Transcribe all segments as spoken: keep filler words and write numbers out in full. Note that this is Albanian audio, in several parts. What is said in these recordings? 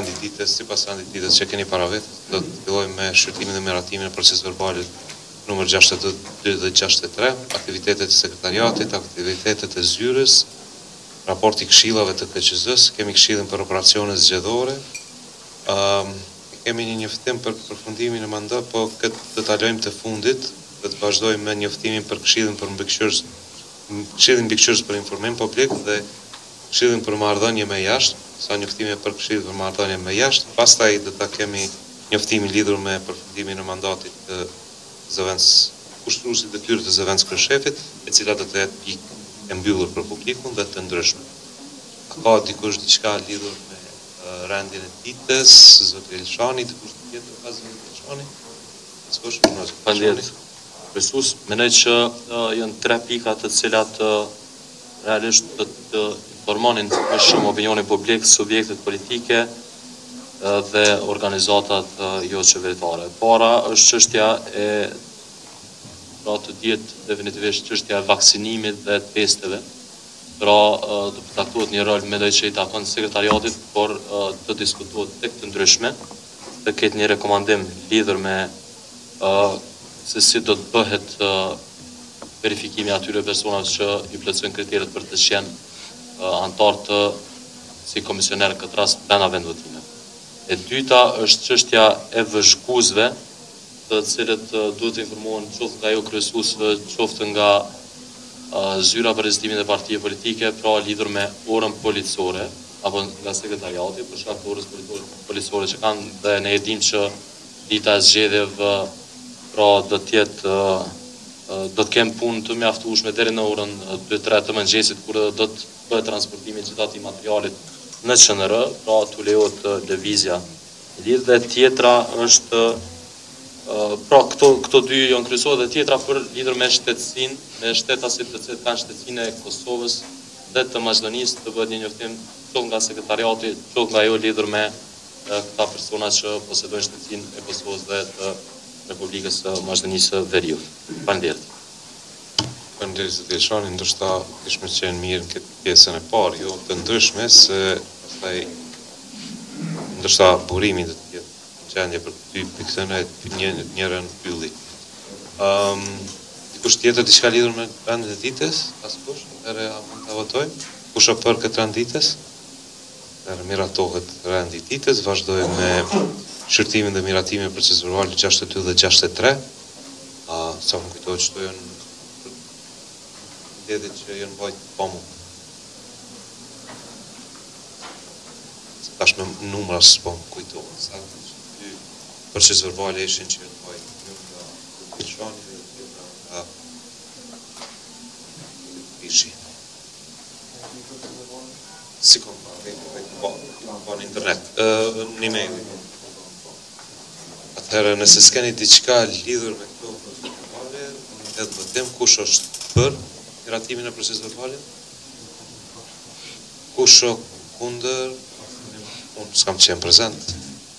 rendi ditës, sipas rendit ditës që keni para vetes, do të fillojmë me shqyrtimin dhe miratimin e procesit verbalit numër gjashtëdhjetë e dy dhe gjashtëdhjetë e tre, aktivitetet e sekretariatit, aktivitetet e zyrës, raporti këshillave të K Q Z-s, kemi këshillin për operacione zgjedhore, um, kemi një njoftim për përfundimin e mandat, po këtë do ta lejmë të fundit, do të vazhdojmë me njoftimin për këshillin për mbikëqyrës, këshillin mbikëqyrës për informim publik dhe këshillin për marrëdhënie me jashtë, sa njoftime për këshillin për marrëdhënie me jashtë, pastaj do ta kemi njoftimin lidhur me përfundimin e mandatit të zëvendës kushtruesit të detyrë të zëvendës kryeshefit, e cila do të jetë pikë e mbyllur për publikun dhe të ndryshme. A ka dikush diçka lidhur me uh, rendin e ditës, zoti Elshani, dikush tjetër pas zotit Elshani? Skosh, Faleminderit. Presus, mendoj që uh, janë tre pika të cilat uh, realisht të, të informonin më shumë opinionin publik, subjektet politike uh, dhe organizatat uh, jo qeveritare. Para është çështja e pra të dihet definitivisht çështja e vaksinimit dhe testeve. Pra uh, do të taktohet një rol mendoj që i takon sekretariatit, por uh, të diskutohet tek të ndryshme, të ketë një rekomandim lidhur me uh, se si do të bëhet uh, verifikimi atyre personave që i plotësojnë kriteret për të qenë uh, antar të si komisioner këtë rast brenda vendvotimit. E dyta është çështja e vëzhguesve, të cilët uh, duhet të informohen qoftë nga ajo kryesuesve, qoftë nga uh, zyra për rezistimin e partive politike, pra lidhur me orën policore apo nga sekretariati për shkak të orës policore që kanë, dhe ne e dimë që dita e zgjedhjeve pra do të jetë do të kemë punë të mjaftueshme deri në orën dy tre të mëngjesit, kur do të bëhet transportimi i gjithë atij materialit në Q N R, pra tu lejohet lëvizja. Lidhje dhe tjetra është pra këto këto dy janë kryesore, dhe tjetra për lidhur me shtetësinë, me shtetasit të cilët kanë shtetësinë e Kosovës dhe të Maqedonisë, të bëhet një njoftim qoftë nga sekretariati, qoftë nga ajo lidhur me këta persona që posedojnë shtetësinë e Kosovës dhe të Republikës së Maqedonisë Veriut. Faleminderit. Faleminderit zoti Elshani, ndoshta kishme qenë mirë në këtë pjesën e parë, jo të ndryshme, se pastaj ndoshta burimi do të jetë në gjendje për ty pikën e një njërën pylli. Um, dikush tjetër diçka lidhur me rendin e ditës? Askush? Atëherë mund ta votojmë. Kush është për këtë rend ditës? Atëherë miratohet rendi i ditës, vazhdojmë me shqyrtimin dhe miratimin e procesit verbal gjashtëdhjetë e dy dhe gjashtëdhjetë e tre. A sa më kujtohet që janë mbledhjet që janë mbajtur pa mua. Tash me numra s'po më kujtohet. Sa dy proceset verbale ishin që janë mbajtur një nga Elshani dhe tjetra nga Ishi. Si kom pa, pa në internet, në email. Atëherë, nëse s'keni diçka lidhur me këto proces verbale, edhe votim, kush është për miratimin e procesit verbal? Kush është kundër? Unë s'kam qenë prezent.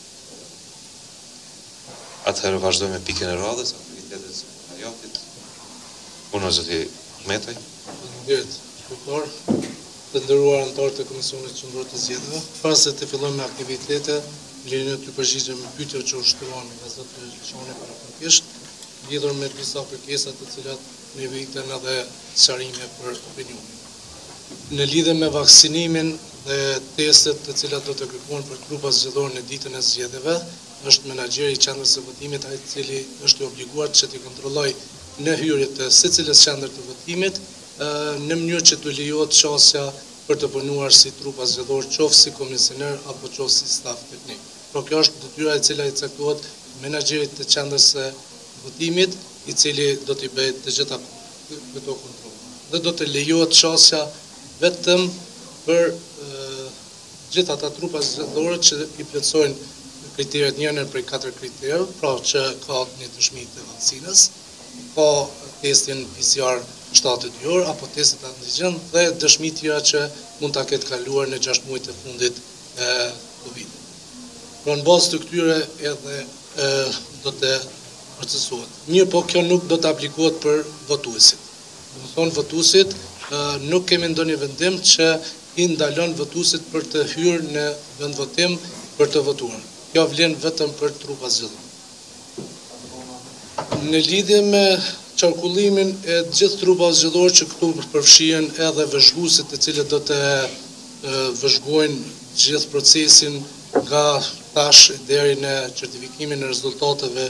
Atëherë vazhdojmë me pikën e radhës, aktivitetet e sekretariatit. Unë zoti Metaj. Faleminderit, shpëtor, të nderuar anëtarë të Komisionit Qendror të Zgjedhjeve. Para se të fillojmë me aktivitetet, lejoni të përgjigjem me pyetjet që u shtuan nga zoti Elshani paraprakisht, lidhur me disa kërkesa të cilat ne viten edhe sqarime për opinionin. Në lidhje me vaksinimin dhe testet të cilat do të kërkohen për grupa zgjedhore në ditën e zgjedhjeve, është menaxheri i qendrës së votimit ai i cili është i obliguar që të kontrollojë në hyrje të secilës qendër të votimit në mënyrë që të lejohet qasja për të punuar si trupa zgjedhor, qoftë si komisioner apo qoftë si staf teknik. Por kjo është detyra e cila i caktohet menaxherit të qendrës së votimit, i cili do t'i bëjë të gjitha këto kontrolle. Dhe do të lejohet qasja vetëm për e, gjitha ata trupa zgjedhore që i plotësojnë kriteret njërin prej katër kriterëve, pra që ka një dëshmi të vaksinës, ka testin P C R shtatëdhjetë e dy orë apo testet antigjen dhe dëshmi tjera që mund ta ketë kaluar në gjashtë muajt e fundit e Covid. Pra në bazë të këtyre edhe e, do të procesuohet. Mirë, po kjo nuk do të aplikohet për votuesit. Do të thonë votuesit e, nuk kemi ndonjë vendim që i ndalon votuesit për të hyrë në vendvotim për të votuar. Kjo vlen vetëm për trupa zgjedhore. Në lidhje me qarkullimin e gjithë trupave zgjedhore që këtu përfshihen edhe vëzhguesit të cilët do të vëzhgojnë gjithë procesin nga tash deri në certifikimin e rezultateve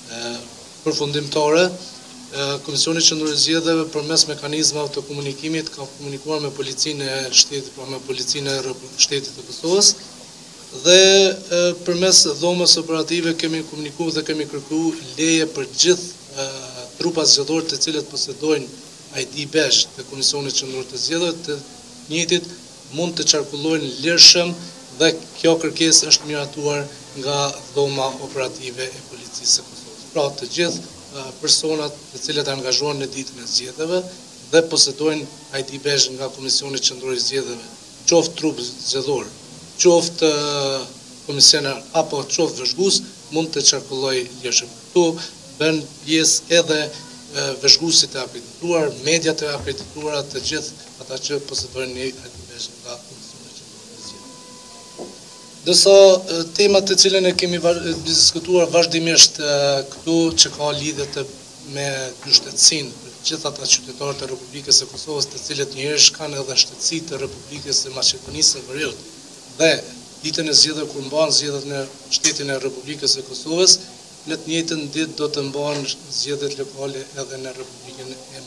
përfundimtare, Komisioni Qendror i Zgjedhjeve përmes mekanizmave të komunikimit ka komunikuar me policinë e shtetit, pra me policinë e shtetit të Kosovës, dhe përmes dhomës operative kemi komunikuar dhe kemi kërkuar leje për gjithë trupat zgjedhore të cilët posedojnë I D bezh të Komisionit Qendror të Zgjedhjeve, të njëjtit mund të qarkullojnë lirshëm dhe kjo kërkesë është miratuar nga dhoma operative e policisë së Kosovës. Pra të gjithë personat të cilët angazhohen në ditën e zgjedhjeve dhe posedojnë I D bezh nga Komisioni Qendror i Zgjedhjeve, qoftë trup zgjedhor, qoftë komisioner apo qoftë vëzhgues, mund të qarkullojë lirshëm. Këtu bën pjesë edhe vëzhguesit e akredituar, mediat e akredituara, të gjithë ata që posedojnë një I D bezh nga Komisioni Qendror i Zgjedhjeve. Dësa temat të cilën e kemi diskutuar vazhdimisht këtu që ka lidhje me shtetësinë për gjithë ata qytetarët e Republikës së Kosovës, të cilët njëherë kanë edhe shtetësi të Republikës së Maqedonisë së Veriut, dhe ditën e zgjedhjeve kur mbahen zgjedhjet në shtetin e Republikës së Kosovës, në të njëjtën ditë do të mbahen zgjedhjet lokale edhe në Republikën e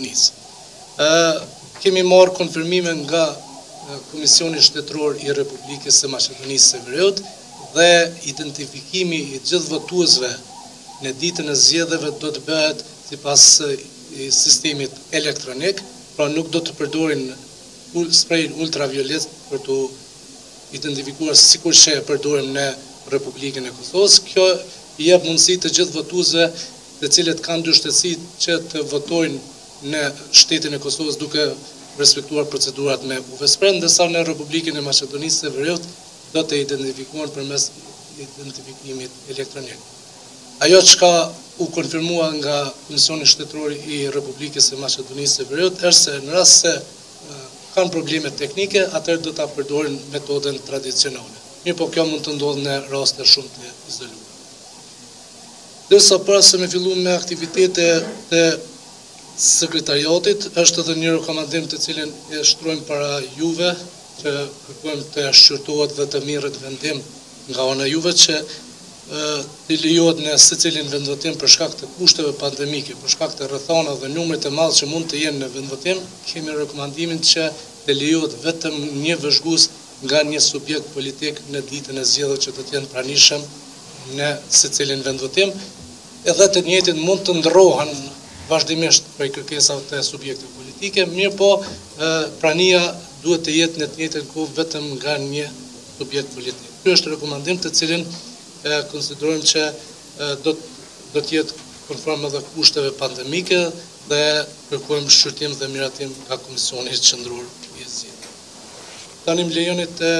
Maqedonisë. Kemi marrë konfirmime nga Komisioni Shtetëror i Republikës së Maqedonisë së Veriut dhe identifikimi i gjithë votuesve në ditën e zgjedhjeve do të bëhet sipas sistemit elektronik, pra nuk do të përdorin sprayin ultraviolet për të identifikuar sikur që e përdorim në Republikën e Kosovës. Kjo i jep mundësi të gjithë votuesve të cilët kanë dy shtetësi që të votojnë në shtetin e Kosovës duke respektuar procedurat me U V S P R, ndërsa në Republikën e Maqedonisë së Veriut do të identifikohen përmes identifikimit elektronik. Ajo çka u konfirmua nga Komisioni Shtetëror i Republikës së Maqedonisë së Veriut është se në rast se kanë probleme teknike, atëherë do ta përdorin metodën tradicionale. Mirë, po kjo mund të ndodhë në raste shumë të izoluara. Dërsa para se me fillu me aktivitete të sekretariatit, është edhe një rekomandim të cilin e shtrojmë para juve, që kërkojmë të shqyrtohet dhe të mirët vendim nga ana juve që të lejohet në secilin vendvotim për shkak të kushteve pandemike, për shkak të rrethana dhe numrit të madh që mund të jenë në vendvotim, kemi rekomandimin që të lejohet vetëm një vëzhgues nga një subjekt politik në ditën e zgjedhjeve që do të jenë pranishëm në secilin vendvotim, edhe të njëjtin mund të ndrohen vazhdimisht prej kërkesave të subjekte politike, mirë po prania duhet të jetë në të njëjtën kohë vetëm nga një subjekt politik. Ky është rekomandim të cilin konsiderojmë që do do të jetë konform edhe kushteve pandemike dhe kërkojmë shqyrtim dhe miratim nga Komisioni Qendror i Zgjedhjeve. Tani më lejoni të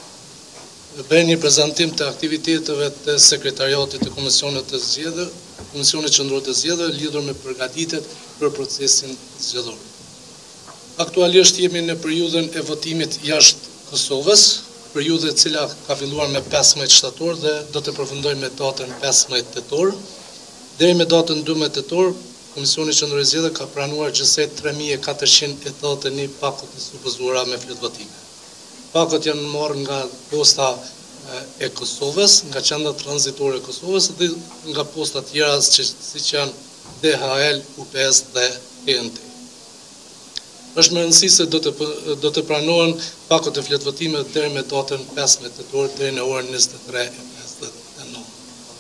bëj një prezantim të aktiviteteve të sekretariatit të Komisionit të Zgjedhjeve, Komisionit Qendror të Zgjedhjeve lidhur me përgatitjet për procesin zgjedhor. Aktualisht jemi në periudhën e votimit jashtë Kosovës, periudhë e cila ka filluar me pesëmbëdhjetë shtator dhe do të përfundojë me datën pesëmbëdhjetë tetor. Deri me datën dymbëdhjetë tetor, Komisioni Qendror i Zgjedhjeve ka pranuar gjithsej tre mijë e katërqind e tetëdhjetë e një pakot të supozuara me flet votime. Pakot janë marrë nga posta e Kosovës, nga qendra tranzitore e Kosovës dhe nga posta tjera siç janë D H L, U P S dhe T N T. Është më rëndësi se do të do të pranohen pakot e fletvotime deri me datën pesëmbëdhjetë tetor deri në orën njëzet e tre e pesëdhjetë e nëntë.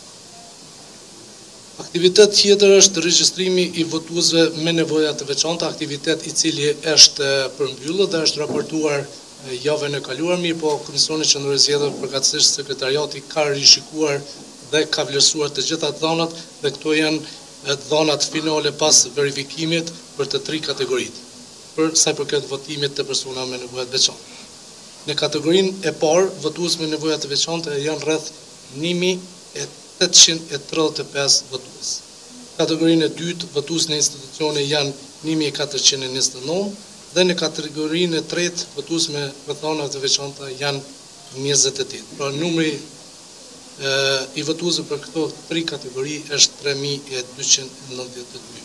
Aktivitet tjetër është regjistrimi i votuesve me nevoja të veçanta, aktivitet i cili është përmbyllur dhe është raportuar javën e kaluar, mirë po Komisioni Qendror i Zgjedhjeve përgatësisht sekretariati ka rishikuar dhe ka vlerësuar të gjitha dhënat dhe këto janë dhënat finale pas verifikimit për të tri kategoritë, për sa i përket votimit të persona me nevoja të veçanta. Në kategorinë e parë, votues me nevoja të veçanta janë rreth një mijë e tetëqind e tridhjetë e pesë votues. Kategorinë e dytë, votues në institucione janë një mijë e katërqind e njëzet e nëntë dhe në kategorinë e tretë, votues me rrethana të veçanta janë njëzet e tetë. Pra numri i votuesve për këto tri kategori është tre mijë e dyqind e nëntëdhjetë e dy.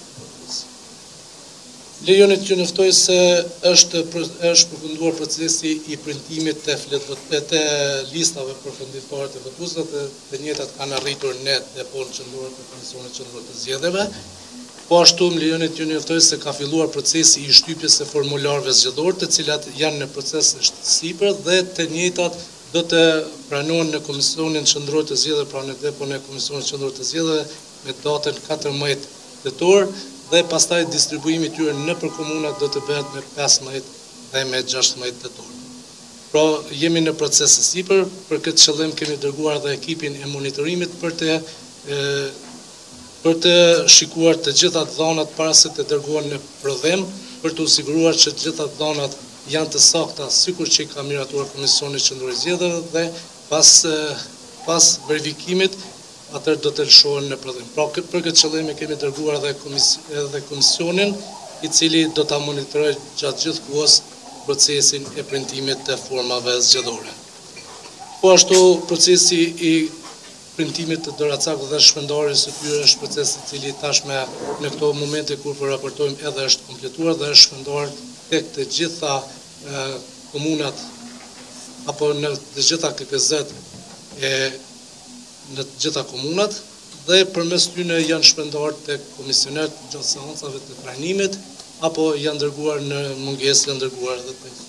Lejoni t'ju njoftoj se është është përfunduar procesi i printimit të fletë të listave përfundimtare të votuesve, dhe të njëjtat kanë arritur në depon qendror të Komisionit Qendror të Zgjedhjeve. Po ashtu më lejoni t'ju njoftoj se ka filluar procesi i shtypjes së formularëve zgjedhor, të cilat janë në proces sipër, dhe të njëjtat do të pranohen në Komisionin Qendror të Zgjedhjeve, pra në depon e Komisionit Qendror të Zgjedhjeve me datën katërmbëdhjetë tetor, dhe pastaj distribuimi i tyre nëpër komunat do të bëhet me pesëmbëdhjetë dhe me gjashtëmbëdhjetë tetor. Pra jemi në proces të sipër, për këtë qëllim kemi dërguar dhe ekipin e monitorimit për të e, për të shikuar të gjitha dhënat para se të dërgohen në prodhem, për të siguruar që të gjitha dhënat janë të sakta sikur që i ka miratuar Komisioni Qendror i Zgjedhjeve, dhe pas pas verifikimit atër do të lëshohen në prodhim. Pra, për këtë qëllim e kemi dërguar edhe, komis, edhe komisionin, i cili do ta monitoroj gjatë gjithë kohës procesin e printimit të formave zgjedhore. Po ashtu, procesi i printimit të doracakëve dhe shpërndarjes së tyre është proces i cili tashme në këto momente kur po raportojmë edhe është kompletuar dhe është shpërndar tek të gjitha e, komunat apo në të gjitha K K Z-et e në të gjitha komunat, dhe përmes tyre janë shpërndar tek komisionerët gjatë seancave të trajnimit, apo janë dërguar në mungesë, janë dërguar edhe tek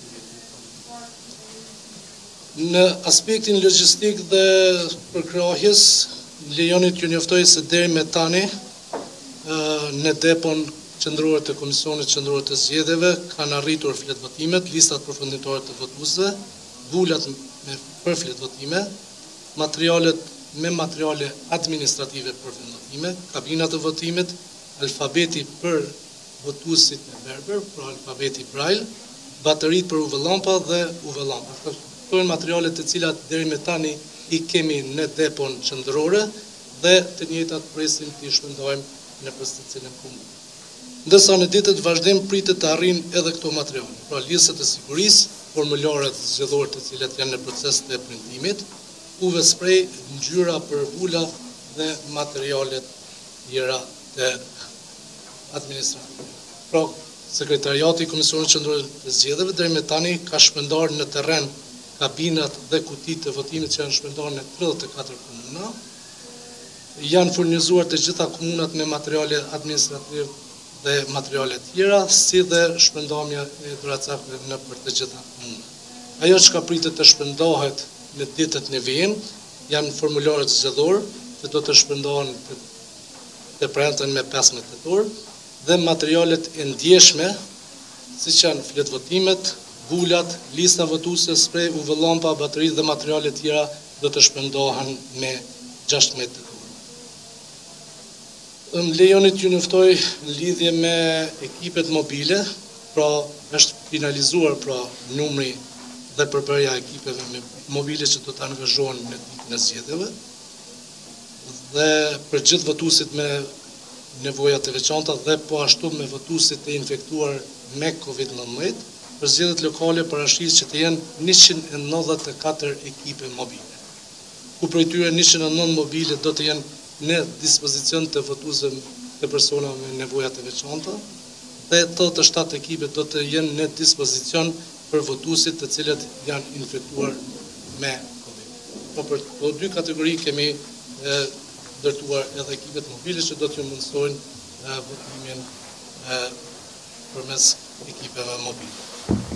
Në aspektin logjistik dhe përkrahjes, lejoni t'ju njoftoj se deri me tani në depon qendrore të Komisionit Qendror të Zgjedhjeve kanë arritur fletvotimet, listat përfundimtare të votuesve, bulat me për fletvotime, materialet me materiale administrative për votime, kabinat të votimit, alfabeti për votuesit me berber, pra alfabeti braille, baterit për U V-llampa dhe U V-llampa. Këto janë materialet të cilat deri me tani i kemi në depon qendrore dhe të njëjtat presim të i shpërndajmë në përstëcilën komunë. Ndërsa në ditët vazhdim pritet të arrijnë edhe këto materiale, pra listat e sigurisë, formularët zgjedhore të cilat janë në proces të printimit, U V spray, ngjyra për vula dhe materialet tjera të administrative. Pra, Sekretariati i Komisionit Qendror të Zgjedhjeve deri me tani ka shpërndar në terren kabinat dhe kutitë të votimit që janë shpërndar në tridhjetë e katër komuna. Janë furnizuar të gjitha komunat me materiale administrative dhe materiale tjera, si dhe shpërndarja e doracakëve në për të gjitha komunat. Ajo që ka pritet të shpërndohet në ditët në vijim, janë formularët zgjedhor, që do të shpërndohen të, të premten me pesëmbëdhjetë tetor, dhe materialet e ndjeshme, siç janë fletvotimet, bulat, lista votuese, sprej, U V-llampa, bateri dhe materiale tjera do të shpërndohen me gjashtëmbëdhjetë tetor. Më lejoni t'ju njoftoj në lidhje me ekipet mobile, pra është finalizuar pra numri dhe përbërja ekipeve me mobile që do të angazhohen në ditën e zgjedhjeve, dhe për gjithë votuesit me nevoja të veçanta dhe po ashtu me votuesit e infektuar me kovid nëntëmbëdhjetë, për zgjedhjet lokale parashis që të jenë njëqind e nëntëdhjetë e katër ekipe mobile, ku prej tyre njëqind e nëntë mobile do të jenë në dispozicion të votuesve të persona me nevoja të veçanta, dhe tetëdhjetë e shtatë ekipe do të jenë në dispozicion për votuesit të cilët janë infektuar me COVID. Po për të dy kategori kemi e, ndërtuar edhe ekipet mobile që do t'ju mundsojnë e, votimin e, përmes ekipeve mobile.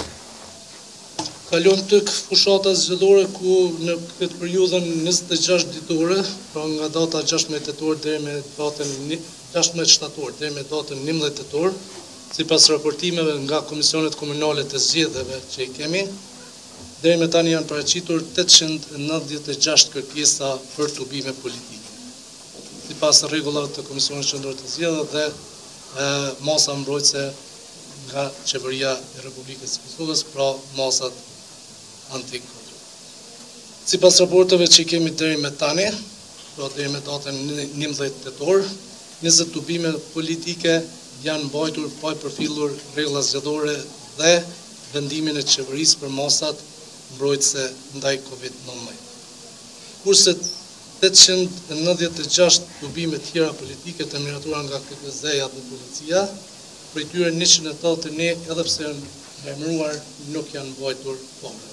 Kalon tek fushata zgjedhore ku në këtë periudhën njëzet e gjashtë ditore, pra nga data gjashtëmbëdhjetë tetor deri me datën gjashtëmbëdhjetë shtator deri me datën njëmbëdhjetë tetor, sipas raportimeve nga komisionet komunale të zgjedhjeve që i kemi, deri me tani janë paraqitur tetëqind e nëntëdhjetë e gjashtë kërkesa për tubime politike. Sipas rregullave të Komisionit Qendror të Zgjedhjeve dhe e, masa mbrojtëse nga Qeveria e Republikës së Kosovës, pra masat anti-korrupsion. Sipas raporteve që i kemi deri me tani, pra deri me datën njëmbëdhjetë tetor, njëzet tubime politike janë mbajtur pa përfillur rregulla zgjedhore dhe vendimin e qeverisë për masat mbrojtëse ndaj kovid nëntëmbëdhjetë. Kurse tetëqind e nëntëdhjetë e gjashtë dobime tjera politike të miratura nga K K Z-ja dhe policia, prej tyre njëqind e tetëdhjetë e një, edhe pse janë emëruar, nuk janë mbajtur kohë.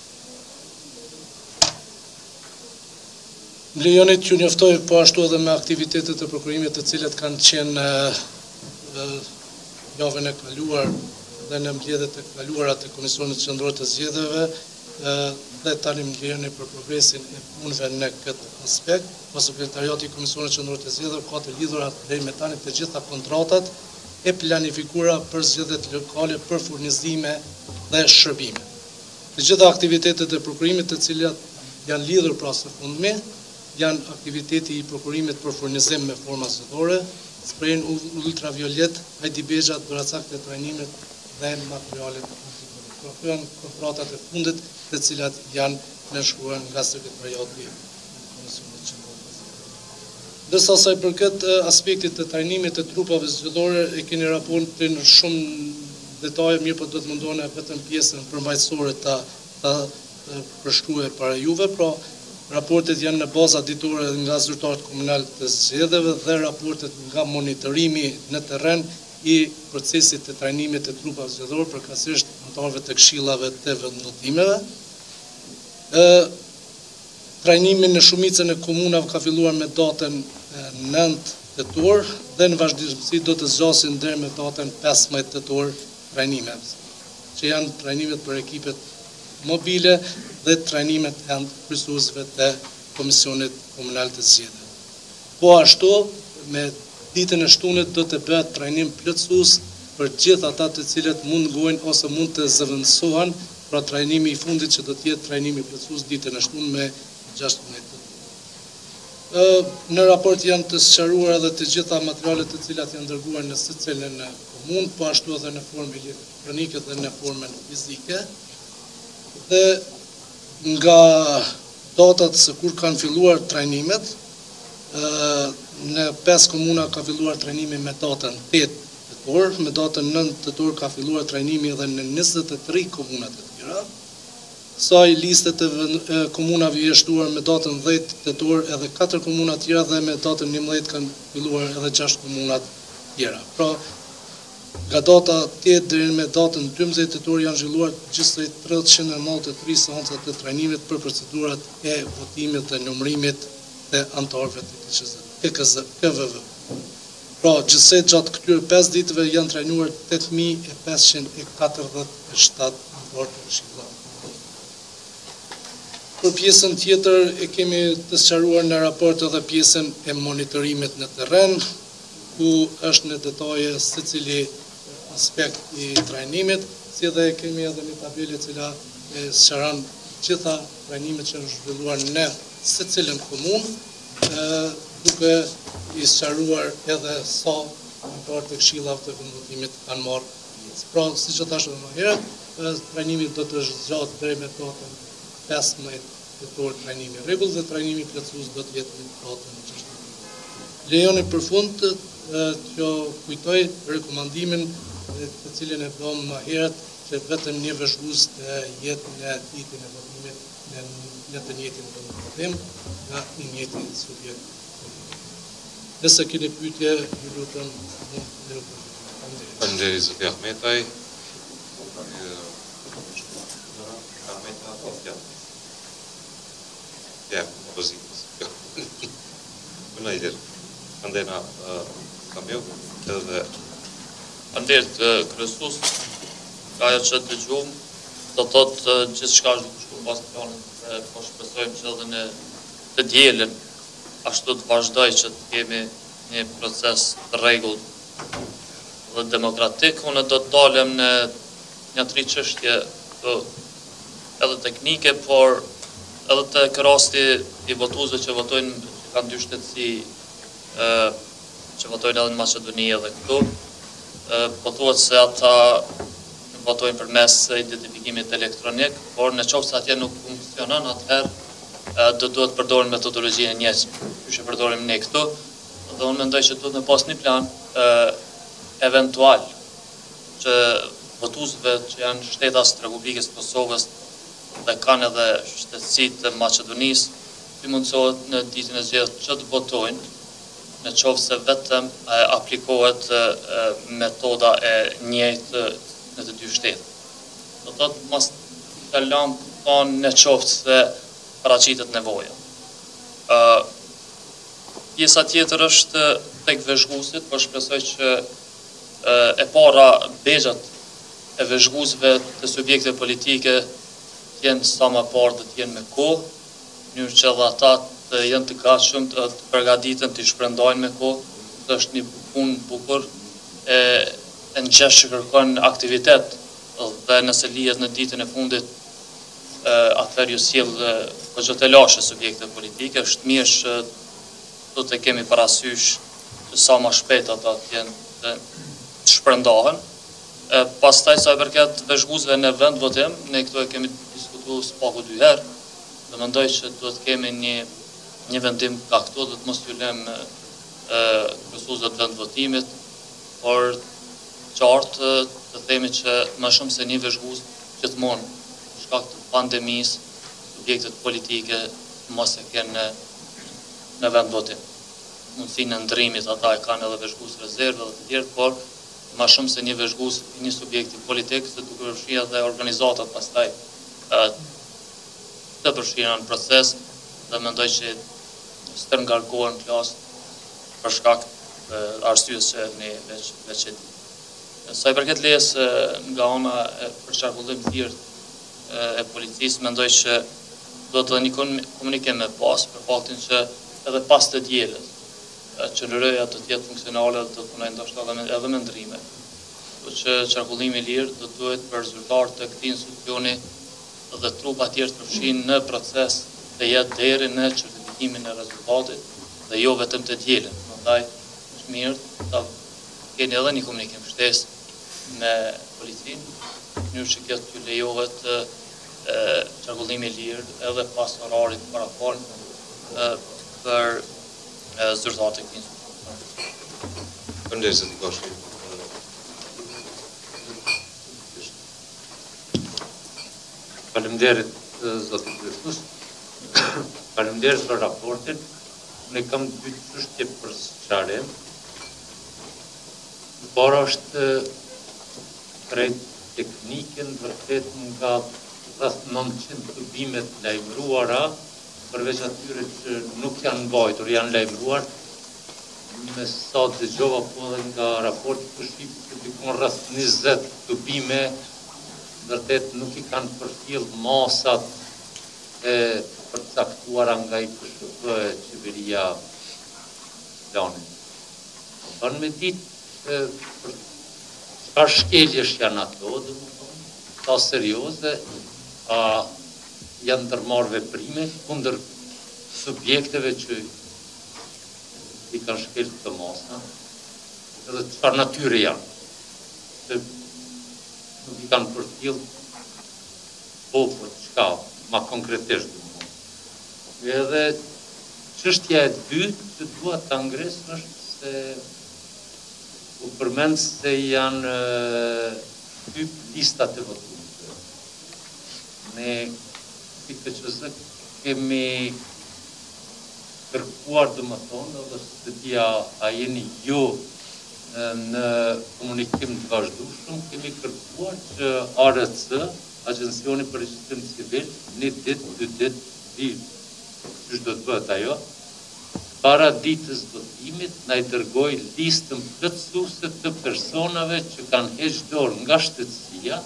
Më lejoni t'ju njoftoj po ashtu edhe me aktivitetet e prokurimit të cilat kanë qenë javën e kaluar dhe në mbledhjet e kaluara të Komisionit Qendror të Zgjedhjeve, dhe tani më lejoni për progresin e punëve në këtë aspekt. Po Sekretariati i Komisionit Qendror të Zgjedhjeve ka të lidhura deri me tani të gjitha kontratat e planifikuara për zgjedhjet lokale për furnizime dhe shërbime. Të gjitha aktivitetet e prokurimit të cilat janë lidhur pra së fundmi, janë aktiviteti i prokurimit për furnizim me forma zgjedhore, sprejën ultraviolet, ajdibezhat, doracakët e trajnimit dhe materialet antikorrupsion. Këto janë kontratat e fundit të cilat janë nënshkruar nga Sekretariati i Komisionit Qendror të Zgjedhjeve. Ndërsa sa i përket aspektit të trajnimit të trupave zgjedhore, e keni raportin shumë detaje, mirë po do të mundohena vetëm pjesën përmbajtësore ta ta përshkruaj para juve, pra raportet janë në baza ditore nga zyrtarët komunal të zgjedhjeve dhe raportet nga monitorimi në terren i procesit të trajnimit të trupave zgjedhore përkatësisht anëtarëve të këshillave të vendvotimeve. Trajnimi në shumicën e komunave ka filluar me datën nëntë tetor dhe në vazhdimsi do të zgjasin deri me datën pesëmbëdhjetë tetor trajnimet, që janë trajnimet për ekipet mobile dhe trajnimet e kryesuesve të Komisionit Komunal të Zgjedhjeve. Po ashtu, me ditën e shtunit do të bëhet trajnim plotësues për gjithë ata të cilët mund ngojnë ose mund të zëvendësohen, pra trajnimi i fundit që do të jetë trajnimi plotësues ditën e shtunë me gjashtëmbëdhjetë. Në raport janë të sqaruar edhe të gjitha materialet të cilat janë dërguar në secilën komunë, po ashtu edhe në formë elektronike dhe në formën fizike. Dhe nga datat se kur kanë filluar trajnimet, në pesë komuna ka filluar trajnimi me datën tetë tetor, me datën nëntë tetor ka filluar trajnimi edhe në njëzet e tre komunat e tjera. Saj listet e komunave i shtuar me datën dhjetë tetor edhe katër komuna tjera dhe me datën njëmbëdhjetë kanë filluar edhe gjashtë komunat tjera. Pra, nga data tetë deri me datën dymbëdhjetë tetor janë zhvilluar gjithsej trecentëqind e nëntëdhjetë e tre seanca të trajnimit për procedurat e votimit dhe numërimit të anëtarëve të K K V V. Pra, gjithsej gjatë këtyre pesë ditëve janë trajnuar tetë mijë e pesëqind e katërdhjetë e shtatë anëtarë të këshillit. Për pjesën tjetër e kemi të sqaruar në raport edhe pjesën e monitorimit në terren, ku është në detaje secili aspekt i trajnimit, si edhe kemi edhe një tabelë e cila e sqaron gjitha trajnimet që janë zhvilluar në secilën komunë, duke i sqaruar edhe sa anëtarë të këshillave të vendvotimit kanë marrë pjesë. Pra, siç e thashë edhe më herët, trajnimi do të zgjatet deri me datën pesëmbëdhjetë tetor trajnimi rregull dhe trajnimi plotësues do të jetë në datën gjashtëdhjetë. Lejoni për fund të kujtoj rekomandimin të cilin e bëm më herët, që vetëm një vëzhgues të jetë në ditën e votimit në të njëjtin votim nga i njëjti subjekt. Nëse keni pyetje, ju lutem mund të bëni. Faleminderit zoti Ahmetaj. Ja, pozitës. Në i dirë. Andena Kamil, edhe... Anderit, kryesues, ka ajo që të gjumë, do të thotë gjithë shka është duke shku pas planit, po shpresojmë që edhe në të djelën, ashtu të vazhdoj që të kemi një proces të rregull dhe demokratik. Unë do të dalem në një tri çështje edhe teknike, por edhe të kërasti i votuesve që votojnë, që kanë dy shtetësi që votojnë edhe në Maqedoni edhe këtu, po thuhet se ata votojnë përmes identifikimit elektronik, por në qoftë se atje nuk funksionon, atëherë do duhet përdorin metodologjinë e njëjtshme, që e përdorim ne këtu, dhe unë mendoj që duhet me pas një plan eventual që votuesve që janë shtetas të Republikës së Kosovës dhe kanë edhe shtetësitë të Maqedonisë, të mundësohet në ditën e zgjedhjeve që të votojnë, në qoftë se vetëm e, aplikohet e, metoda e njëjtë në të dy shtetet. Do të thotë mos të lëmë tonë në qoftë se paraqitet nevoja. Ë Pjesa tjetër është tek vëzhguesit, por shpresoj që e, e para bezhat e vëzhguesve të subjekteve politike të jenë sa më parë dhe të jenë me kohë, në mënyrë që edhe ata të jenë të gatshëm të, të përgatiten të shpërndajnë me kohë. Kjo është një punë bukur e, e ngjesh që kërkon aktivitet dhe nëse lihet në ditën e fundit atëherë ju sjell përgjë të lashe subjekte politike. Është mirë që do të kemi parasysh që sa më shpejt ata të jenë të, të shpërndahen. E, pastaj sa i përket vëzhguesve në vend votim, ne këto e kemi diskutuar spaku dy herë, dhe mendoj që duhet kemi një një vendim ka këto, dhe të mos ju lëm kryesuesët vend votimit, por qartë të themi që më shumë se një vëzhgues gjithmonë për shkak të pandemisë, subjektet politike mos e kenë në, në vend votim. Mundësinë e ndrimit ata e kanë edhe vëzhgues rezervë dhe të tjerë, por më shumë se një vëzhgues një subjekti politik, se duke përfshirë dhe organizatat pastaj të përfshira në proces, dhe mendoj që së ngarkohen klasë për shkak të arsyes që ne veç veç e di. Sa i përket lejes nga ana për qarkullim thirrë e policisë, mendoj që do të një komunikim me pas për faktin që edhe pas të dielës qendrëroja do të jetë funksionale, do të punojë ndoshta edhe me ndrime. Kështu që qarkullimi i lirë do duhet për zyrtar të këtij institucioni dhe trupa tjerë të përfshin në proces të jetë deri në certifikimin e rezultatit dhe jo vetëm të dielën. Prandaj është mirë ta keni edhe një komunikim shtesë me policinë, në mënyrë që kjo të lejohet qarkullimi i lirë edhe pas orarit parafal për zyrtarët e këtij institucioni. Faleminderit zoti Koshi. Faleminderit zoti kryesues. Faleminderit për raportin. Ne kam dy çështje për sqarim. Para është krejt teknikën vërtet nga rreth nëntëqind tubime të lajmëruara, përveç atyre që nuk janë mbajtur, janë lajmëruar, me sa dëgjova po edhe nga raporti të shqip që dikon rreth njëzet tubime, vërtet nuk i kanë përfil masat e përcaktuara nga i K S H P qeveria planit. Kanë me ditë çfarë shkeljesh janë ato, dhe më thonë, ta serioze, a janë ndërmarrë veprime kundër subjekteve që i kanë shkel të masa, edhe çfarë natyre janë, se nuk i kanë përfil po për çka, ma konkretisht dhe më thonë. Edhe çështja e dytë që dua ta ngres është se u përmend se janë hyp listat e votimit. Ne si K Q Z kemi kërkuar dhe më thonë, dhe së të tia a jeni jo në komunikim të vazhdueshëm, kemi kërkuar që A R C, Agencioni për Registrim Civil, një ditë, dy ditë, di që do të bëhet ajo, para ditës votimit na i dërgoj listën plotësuese të personave që kanë heqë dorë nga shtetësia,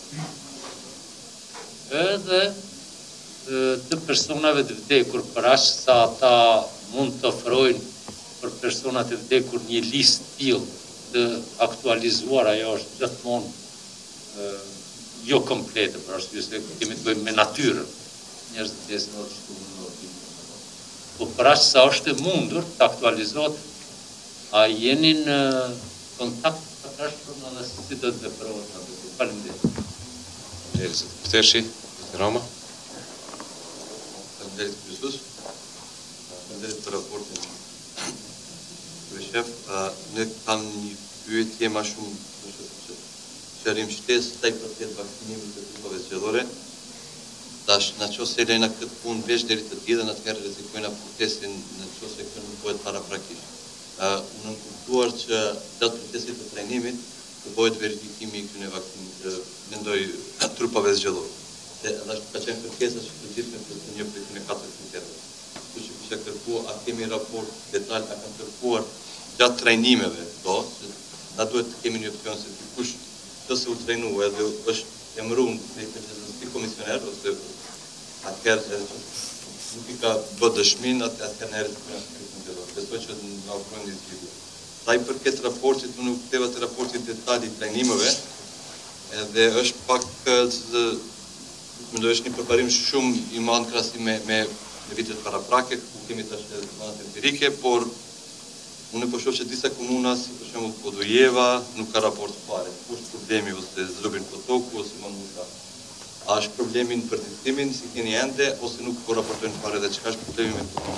edhe të personave të vdekur, për aq sa ata mund të ofrojnë për personat të vdekur një listë tillë të aktualizuar, ajo është gjithmonë jo komplete, për arsye se kemi të bëjmë me natyrën, njerëz të vdesin edhe shtunë. Po për aq sa është e mundur të aktualizohet, a jeni në kontakt të tashëm edhe si do të veprohet atë. Faleminderit. Faleminderit zoti Kërteshi, zoti Rama. Faleminderit kryesues. Faleminderit për raportin. Kryeshef, ne kanë një pyetje më shumë qërim shtesë tek përket vaksinimit të grupeve zgjedhore. Tash, në qo se lejna këtë punë veç deri të tjede, në atëherë rezikojna procesin në qo se këtë nuk bëhet para prakisht. Uh, unë në kuptuar që gjatë procesit të trajnimit të bëhet verifikimi i këtyne vaksinit, uh, mendoj trupave zgjedhore. Dhe edhe është ka qenë kërkesa që të gjithme të të një për këtyne katër kriterëve. Kështu që kisha kërkuar, a kemi raport detal, a kanë kërkuar gjatë trajnimeve këto, që na duhet të kemi një opcion se dikush të se u trajnu edhe është emëruar në si komisioner, ose atëherë nuk i ka bë dëshmin, atëherë në herë të përnë të këtë në besoj që në ofrojnë një zgjidhje. Sa i përket raportit, unë nuk teva të raportit detali trajnimeve, edhe është pak, mendoj është një përparim shumë i madh në krahasim me, me, me vitet paraprake, ku kemi tash mandat empirike, por unë po shoh që disa komuna, si për shembull Podujeva, nuk ka raport fare. Ku është problemi, ose Zlobin Potoku, ose Mamuta? A është problemi në përditimin, si keni ende, ose nuk po raportojnë fare, dhe çka është problemi me të?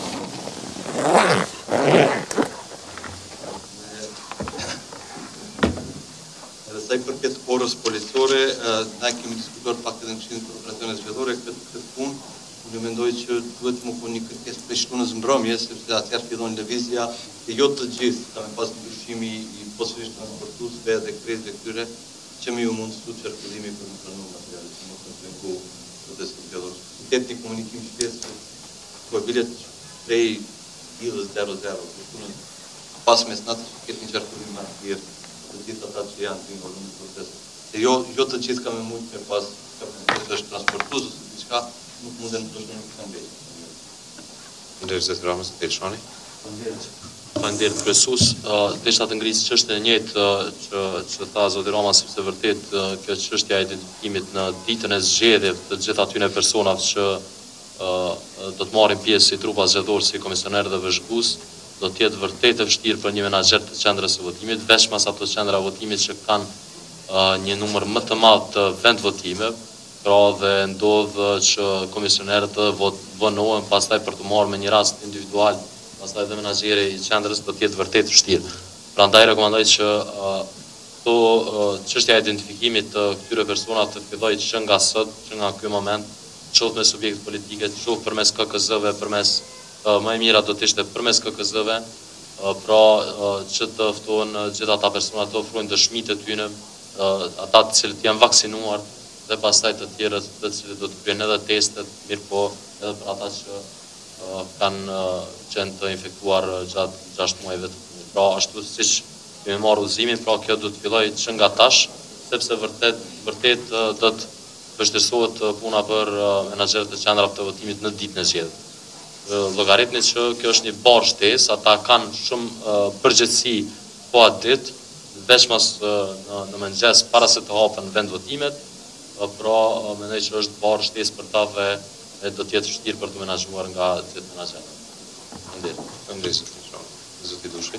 Edhe sa i përket orës policore, na kemi diskutuar pak edhe në Këshillin për Operacione Zgjedhore këtë, këtë punë. Unë mendoj që duhet më konë një kërkesë prej shtunës mbrëmje, sepse atëherë fillon lëvizja, e jo të gjithë, ka me pas ndryshimi i posaçërisht transportuesve dhe krizëve këtyre, që më ju mundësu qarkullimi për në pranuar materiale, që mos të tregu procesin zgjedhor. Të ketë një komunikim shtesë, ku bilet prej idhës zero zero, shtunës pas mesnatë që ketë një qarkullim më të tjerë, të gjithë ata që janë të involvuar në proces. Se jo, jo të gjithë ka me mujtë me pas, ka është transportues ose diçka, nuk munden të ndoshtë nuk kanë veç. Ndërë Zëtë Ramës, të Elshani. Faleminderit kryesues, desha të ngrisë çështën e njëjtë që që tha zoti Rama, sepse vërtet kjo çështja e identifikimit në ditën e zgjedhjeve të gjithë atyre personave që do të marrin pjesë si trupa zgjedhor, si komisioner dhe vëzhgues, do të jetë vërtet e vështirë për një menaxher të qendrës së votimit, veçmas ato qendra votimit që kanë një numër më të madh të vendvotimeve. Pra dhe ndodh që komisionerët vonohen pastaj për të marrë me një rast individual, pastaj dhe menaxheri i qendrës do të jetë vërtet vështirë. Prandaj rekomandoj që këto çështja e identifikimit të këtyre personave të fillojë që nga sot, që nga ky moment, qoftë me subjekte politike, qoftë përmes K K Z-ve, përmes më e mira do të ishte përmes K K Z-ve, pra që të ftohen gjithë ata persona të ofrojnë dëshmitë e tyre, ata të cilët janë vaksinuar, dhe pastaj të tjerët të cilët do të kryejnë edhe testet, mirë po edhe për ata që uh, kanë uh, qenë të infektuar gjatë gjashtë muajve të fundit. Pra ashtu siç kemi marrë udhëzimin, pra kjo do të fillojë që nga tash, sepse vërtet vërtet uh, do të vështirësohet uh, puna për uh, menaxherët të qendrave të votimit në ditën e zgjedhjeve. Uh, Llogaritni që kjo është një barë shtesë, ata kanë shumë uh, përgjegjësi po atë ditë, veçmas uh, në, në mëngjes para se të hapen vendvotimet. Pra, mendoj që është barë shtesë për ta dhe do të jetë vështirë për të menaxhuar nga gjithë menaxherët. Faleminderit. Faleminderit, Zoti Dushi.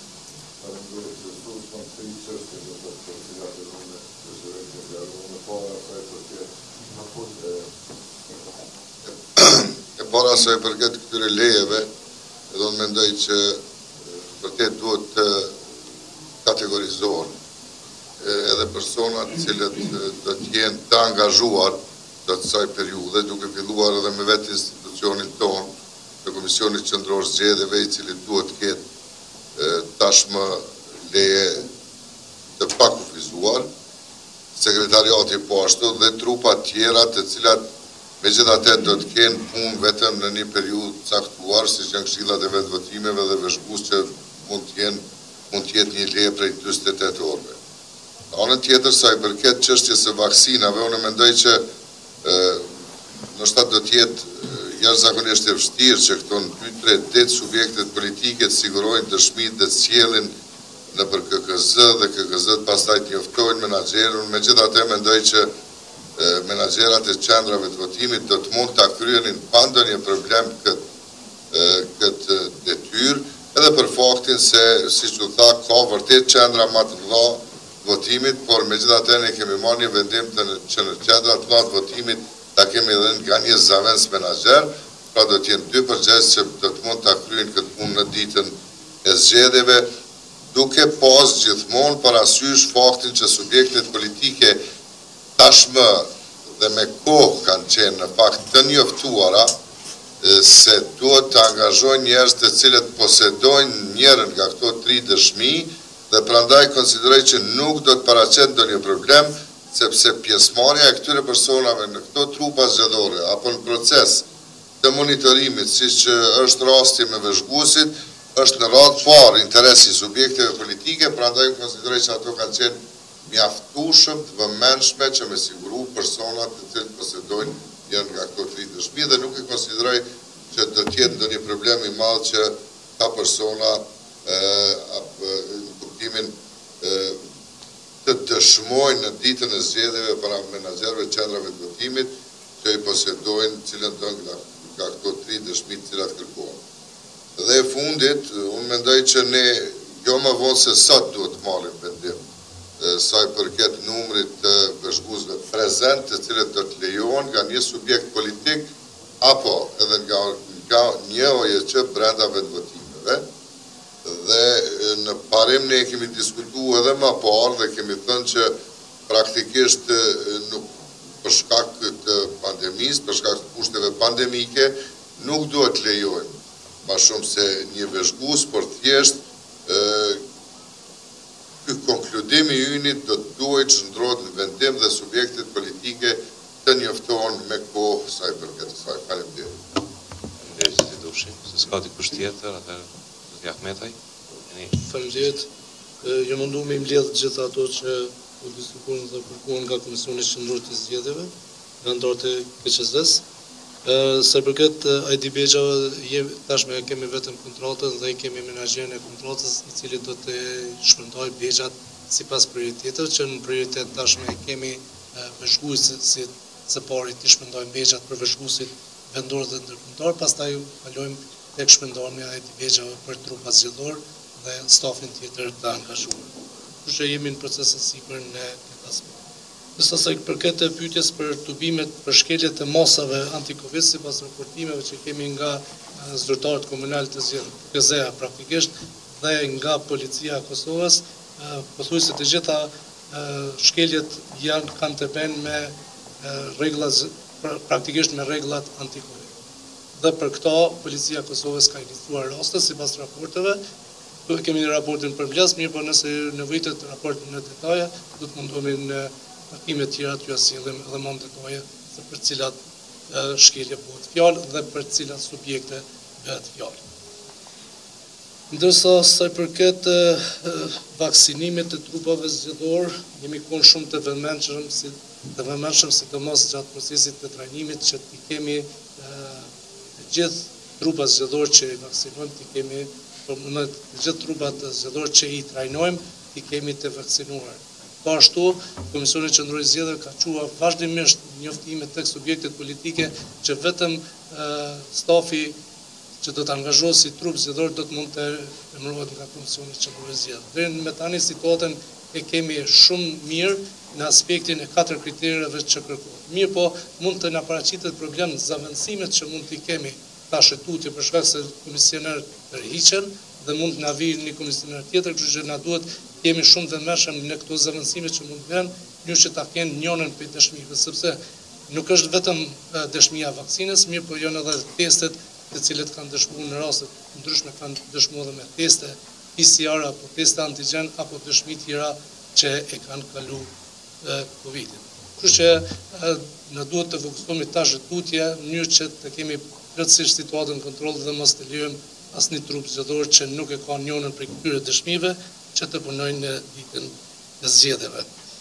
E para sa i përket këtyre lejeve, edhe unë mendoj që vërtet duhet të kategorizohen edhe personat cilët do të jenë të angazhuar gjatë kësaj periudhe, duke filluar edhe me vetë institucionin tonë, në Komisionit Qendror Zgjedhjeve, i cili duhet të ketë tashmë leje të pakufizuar, sekretariati po ashtu dhe trupa tjera të cilat megjithatë do të kenë punë vetëm në një periudhë caktuar, siç janë këshillat e vendvotimeve dhe vëzhgues që mund të jenë mund të jetë një leje prej njëzet e tetë orëve. Anën tjetër, sa i përket çështjes së vaksinave, unë mendoj që ndoshta do të jetë jashtëzakonisht e vështirë që këto në dy tre ditë subjektet politike të sigurojnë dëshmitë dhe të sjellin nëpër K K Z dhe K K Z pastaj të njoftojnë menaxherun. Megjithatë mendoj që menaxherat e qendrave të votimit do të mund ta kryenin pa ndonjë problem këtë këtë detyrë, edhe për faktin se, siç u tha, ka vërtet qendra më të mëdha votimit, por me gjitha të ne kemi marrë një vendim të në, që në qendrat të madhë votimit ta kemi edhe nga një zavens menaxher, pra do t'jenë dy përgjegjës që do të mund të kryen këtë punë në ditën e zgjedhjeve, duke pas gjithmonë parasysh faktin që subjektet politike tashmë dhe me kohë kanë qenë në fakt të njoftuara se duhet të angazhojnë njerëz të cilët posedojnë njërën nga këto tri dëshmi dhe prandaj konsideroj që nuk do të paraqet ndonjë problem, sepse pjesëmarrja e këtyre personave në këto trupa zgjedhore apo në proces të monitorimit, siç është rasti me Vëzhguesit, është në radhë parë interesi subjekteve politike, prandaj konsideroj që ato kanë qenë mjaftueshëm të vëmendshme që me siguru personat të cilët posedojnë janë nga këto tri dëshmi dhe nuk e konsideroj që do të jetë ndonjë problem i madh që ta persona në kuptimin të dëshmojnë në ditën e zgjedhjeve para menaxherëve të qendrave të votimit që i posedojnë cilën do nga, nga këto tri dëshmi të cilat kërkohen. Dhe e fundit, unë mendoj që ne jo më vonë se sot duhet të marrim vendim sa i përket numrit të vëzhguesve prezent, të cilët do të lejohen nga një subjekt politik apo edhe nga, nga një O J Q brenda vetvotimeve. Dhe në parim ne kemi diskutuar edhe më parë dhe kemi thënë që praktikisht nuk për shkak të pandemisë, për shkak të kushteve pandemike, nuk duhet lejojmë ma shumë se një vëzhgues, por thjesht ky konkludimi i ynit do të duhet që ndrohet në vendim dhe subjektet politike të njoftohen me kohë sa i përket kësaj. Faleminderit. Faleminderit si dufshin. Se s'ka dikush tjetër, atëherë do të Ahmetaj. Faleminderit. Jo mundu me mbledh gjithë ato që u diskutuan dhe kërkuan nga Komisioni Qendror të Zgjedhjeve, nga ndorët e K Q Z-s. Se përket A D Begja, tashme kemi vetëm kontratën dhe kemi menaxherin e kontratës i cili do të shpërndaj Begjat si pas prioritetet, që në prioritet tashme kemi vëzhguesit si së pari të shpërndajmë Begjat për vëzhguesit vendor dhe ndërkombëtar, pastaj kalojmë tek shpërndarja e A D Begjave për trupat zgjedhor dhe stafin tjetër të angazhuar. Kështu që jemi në proces të sipër në këtë aspekt. Nësa sa i përket e pyetjes për tubimet për shkeljet të masave anti-Covid sipas raportimeve që kemi nga zyrtarët komunal të K Z A praktikisht dhe nga policia e Kosovës, pothuajse të gjitha shkeljet janë kanë të bëjnë me rregulla praktikisht me rregullat anti-Covid. Dhe për këto policia e Kosovës ka iniciuar raste sipas raporteve. Kemi një raportin përmbledhës, mirë, por nëse nevojitet raportin në detaje, do të mundohemi në takime tjera të ju asillim edhe më në detaje se për cilat shkelje bëhet fjalë dhe për cilat subjekte bëhet fjalë. Ndërsa sa i përket vaksinimit të trupave zgjedhor, jemi qenë shumë të vëmendshëm si të vëmendshëm sidomos gjatë procesit të trajnimit që ti kemi të gjithë trupat zgjedhor që i vaksinojmë, ti kemi në të gjithë trupat zgjedhor që i trajnojmë, ti kemi të vaksinuar. Po ashtu, Komisioni Qendror i Zgjedhjeve ka quar vazhdimisht njoftime tek subjektet politike që vetëm stafi që do të angazhohet si trup zgjedhor do të mund të emërohet nga Komisioni Qendror i Zgjedhjeve. Deri me tani situatën e kemi shumë mirë në aspektin e katër kritereve që kërkohet. Mirë, po mund të na paraqitet problem zavendësimet që mund t'i kemi tash tutje për shkak se komisioner tërhiqen dhe mund të na vijë një komisioner tjetër, kështu që na duhet jemi shumë të mëshëm në këto zavendësime që mund të bëhen, një që ta kenë njënën për dëshmive, sepse nuk është vetëm dëshmia vaksinës, mirë, po janë edhe testet të cilët kanë dëshmuar në rastet ndryshme kanë dëshmuar edhe me teste P C R apo teste antigjen apo dëshmi tjera që e kanë kalu Covidin. Kështu që na duhet të fokusohemi tash tutje në mënyrë që të kemi plotësisht situatën në kontroll dhe mos të lejojmë asnjë trup zgjedhor që nuk e ka njënën për këtyre dëshmive që të punojnë në ditën e zgjedhjeve.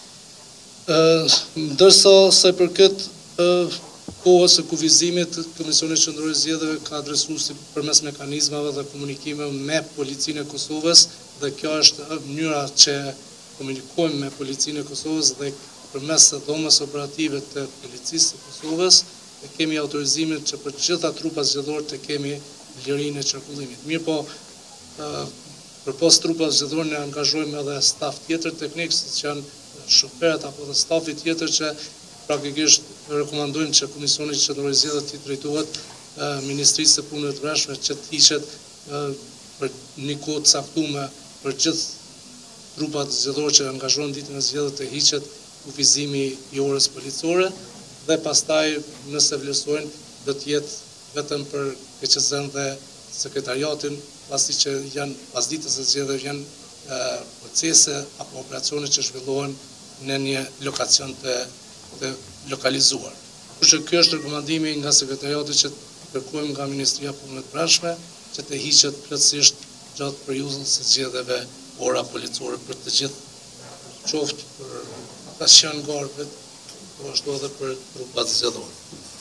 Ndërsa sa i përket kohës së kufizimit, Komisioni Qendror i Zgjedhjeve ka adresuar si përmes mekanizmave dhe komunikimeve me Policinë e Kosovës dhe kjo është mënyra që komunikojmë me Policinë e Kosovës dhe përmes dhomës operative të Policisë së Kosovës dhe kemi autorizimin që për gjitha trupat zgjedhor të kemi lirinë e qarkullimit. Mirë, po për pas trupat zgjedhor ne angazhojmë edhe staf tjetër teknik, siç janë shoferët apo dhe stafi tjetër që praktikisht rekomandojnë që Komisioni Qendror i Zgjedhjeve të drejtohet Ministrisë së Punëve të Brendshme që të hiqet për një kohë të caktuar për gjithë trupat zgjedhor që angazhohen ditën e zgjedhjeve të hiqet kufizimi i orës policore dhe pastaj nëse vlerësojnë do të jetë vetëm për K Q Z-n dhe sekretariatin, pasi që janë pas ditës së zgjedhjeve janë e, procese apo operacione që zhvillohen në një lokacion të, të lokalizuar. Kështu që ky është rekomandimi nga sekretariati që kërkojmë nga Ministria e Punëve të Brendshme që të hiqet plotësisht gjatë periudhës së zgjedhjeve ora policore për të gjithë, qoftë për ata që janë garve, po ashtu edhe për trupat zgjedhore.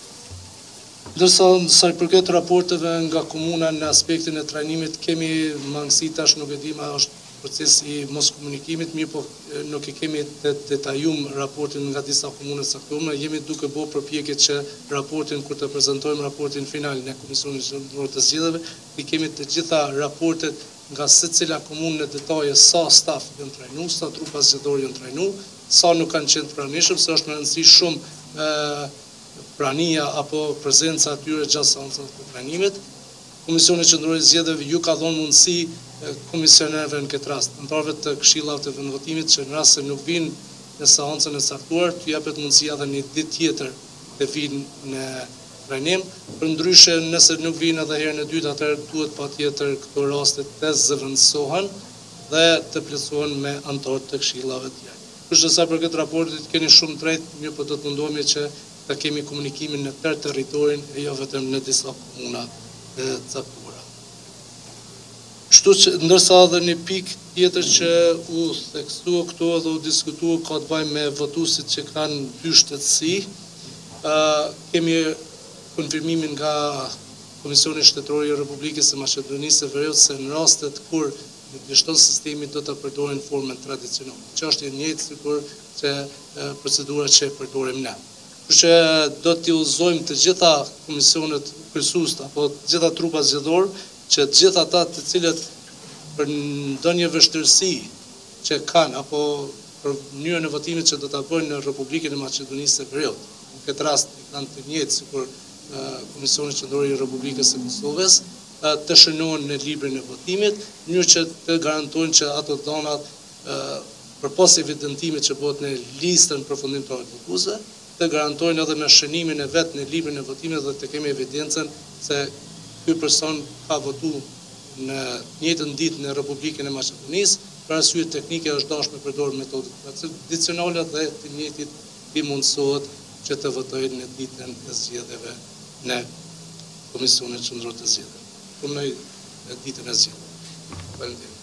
Ndërsa sa i përket raporteve nga komuna në aspektin e trajnimit, kemi mangësi tash, nuk e di, ma është proces i mos komunikimit, mirë po nuk e kemi të detajum raportin nga disa komunët saktuara, jemi duke bërë përpjekje që raportin, kur të prezentojmë raportin final në Komisionin Qendror të Zgjedhjeve, i kemi të gjitha raportet nga secila komunë në detaje sa staf janë trajnuar, sa trupa zgjedhore janë trajnuar, sa nuk kanë qenë të pranishëm, se është me rëndësi shumë e, prania apo prezenca atyre gjatë seancave të trajnimit. Komisioni Qendror i Zgjedhjeve ju ka dhënë mundësi komisionerëve në këtë rast, anëtarëve të këshillave të vendvotimit që në rast se nuk vinë në seancën e caktuar, të japet mundësia edhe një ditë tjetër të vinë në trajnim. Përndryshe, nëse nuk vinë edhe herën e dytë, atëherë duhet patjetër këto raste të zëvendësohen dhe të plotësohen me anëtarë të këshillave të tjera. Kështu që sa për këtë raportit keni shumë drejt, mirë po do të mundohemi që të kemi komunikimin në tërë territorin e jo vetëm në disa komuna të caktuara. Kështu që ndërsa edhe një pikë tjetër që u theksua këtu edhe u diskutua ka të bëjë me votuesit që kanë dy shtetësi, uh, kemi konfirmimin nga Komisioni Shtetëror i Republikës së Maqedonisë së Veriut se në rastet kur nuk dështon sistemi do të përdorin formën tradicionale, që është e njëjtë sikur që uh, procedura që e përdorim ne. Kështu që do t'i udhëzojmë të gjitha komisionet kryesuse apo të gjitha trupat zgjedhore që të gjithë ata të cilët për ndonjë vështirësi që kanë apo për mënyrën e votimit që do ta bëjnë në Republikën e Maqedonisë së Veriut, në këtë rast kanë të njëjtë sikur Komisioni Qendror i Republikës së Kosovës, të shënohen në librin e votimit, në mënyrë që të garantojnë që ato dhënat përpas evidentimit që bëhet në listën përfundimtare të votuesve, të garantojnë edhe me shënimin e vet në librin e votimit dhe të kemi evidencën se ky person ka votuar në njëjtën ditë në Republikën e Maqedonisë, për arsye teknike është dashur me përdorë metodë tradicionale dhe të njëjtit i mundësohet që të votojë në ditën e zgjedhjeve në Komisionin Qendror të Zgjedhjeve. Punoj në ditën e zgjedhjeve. Faleminderit.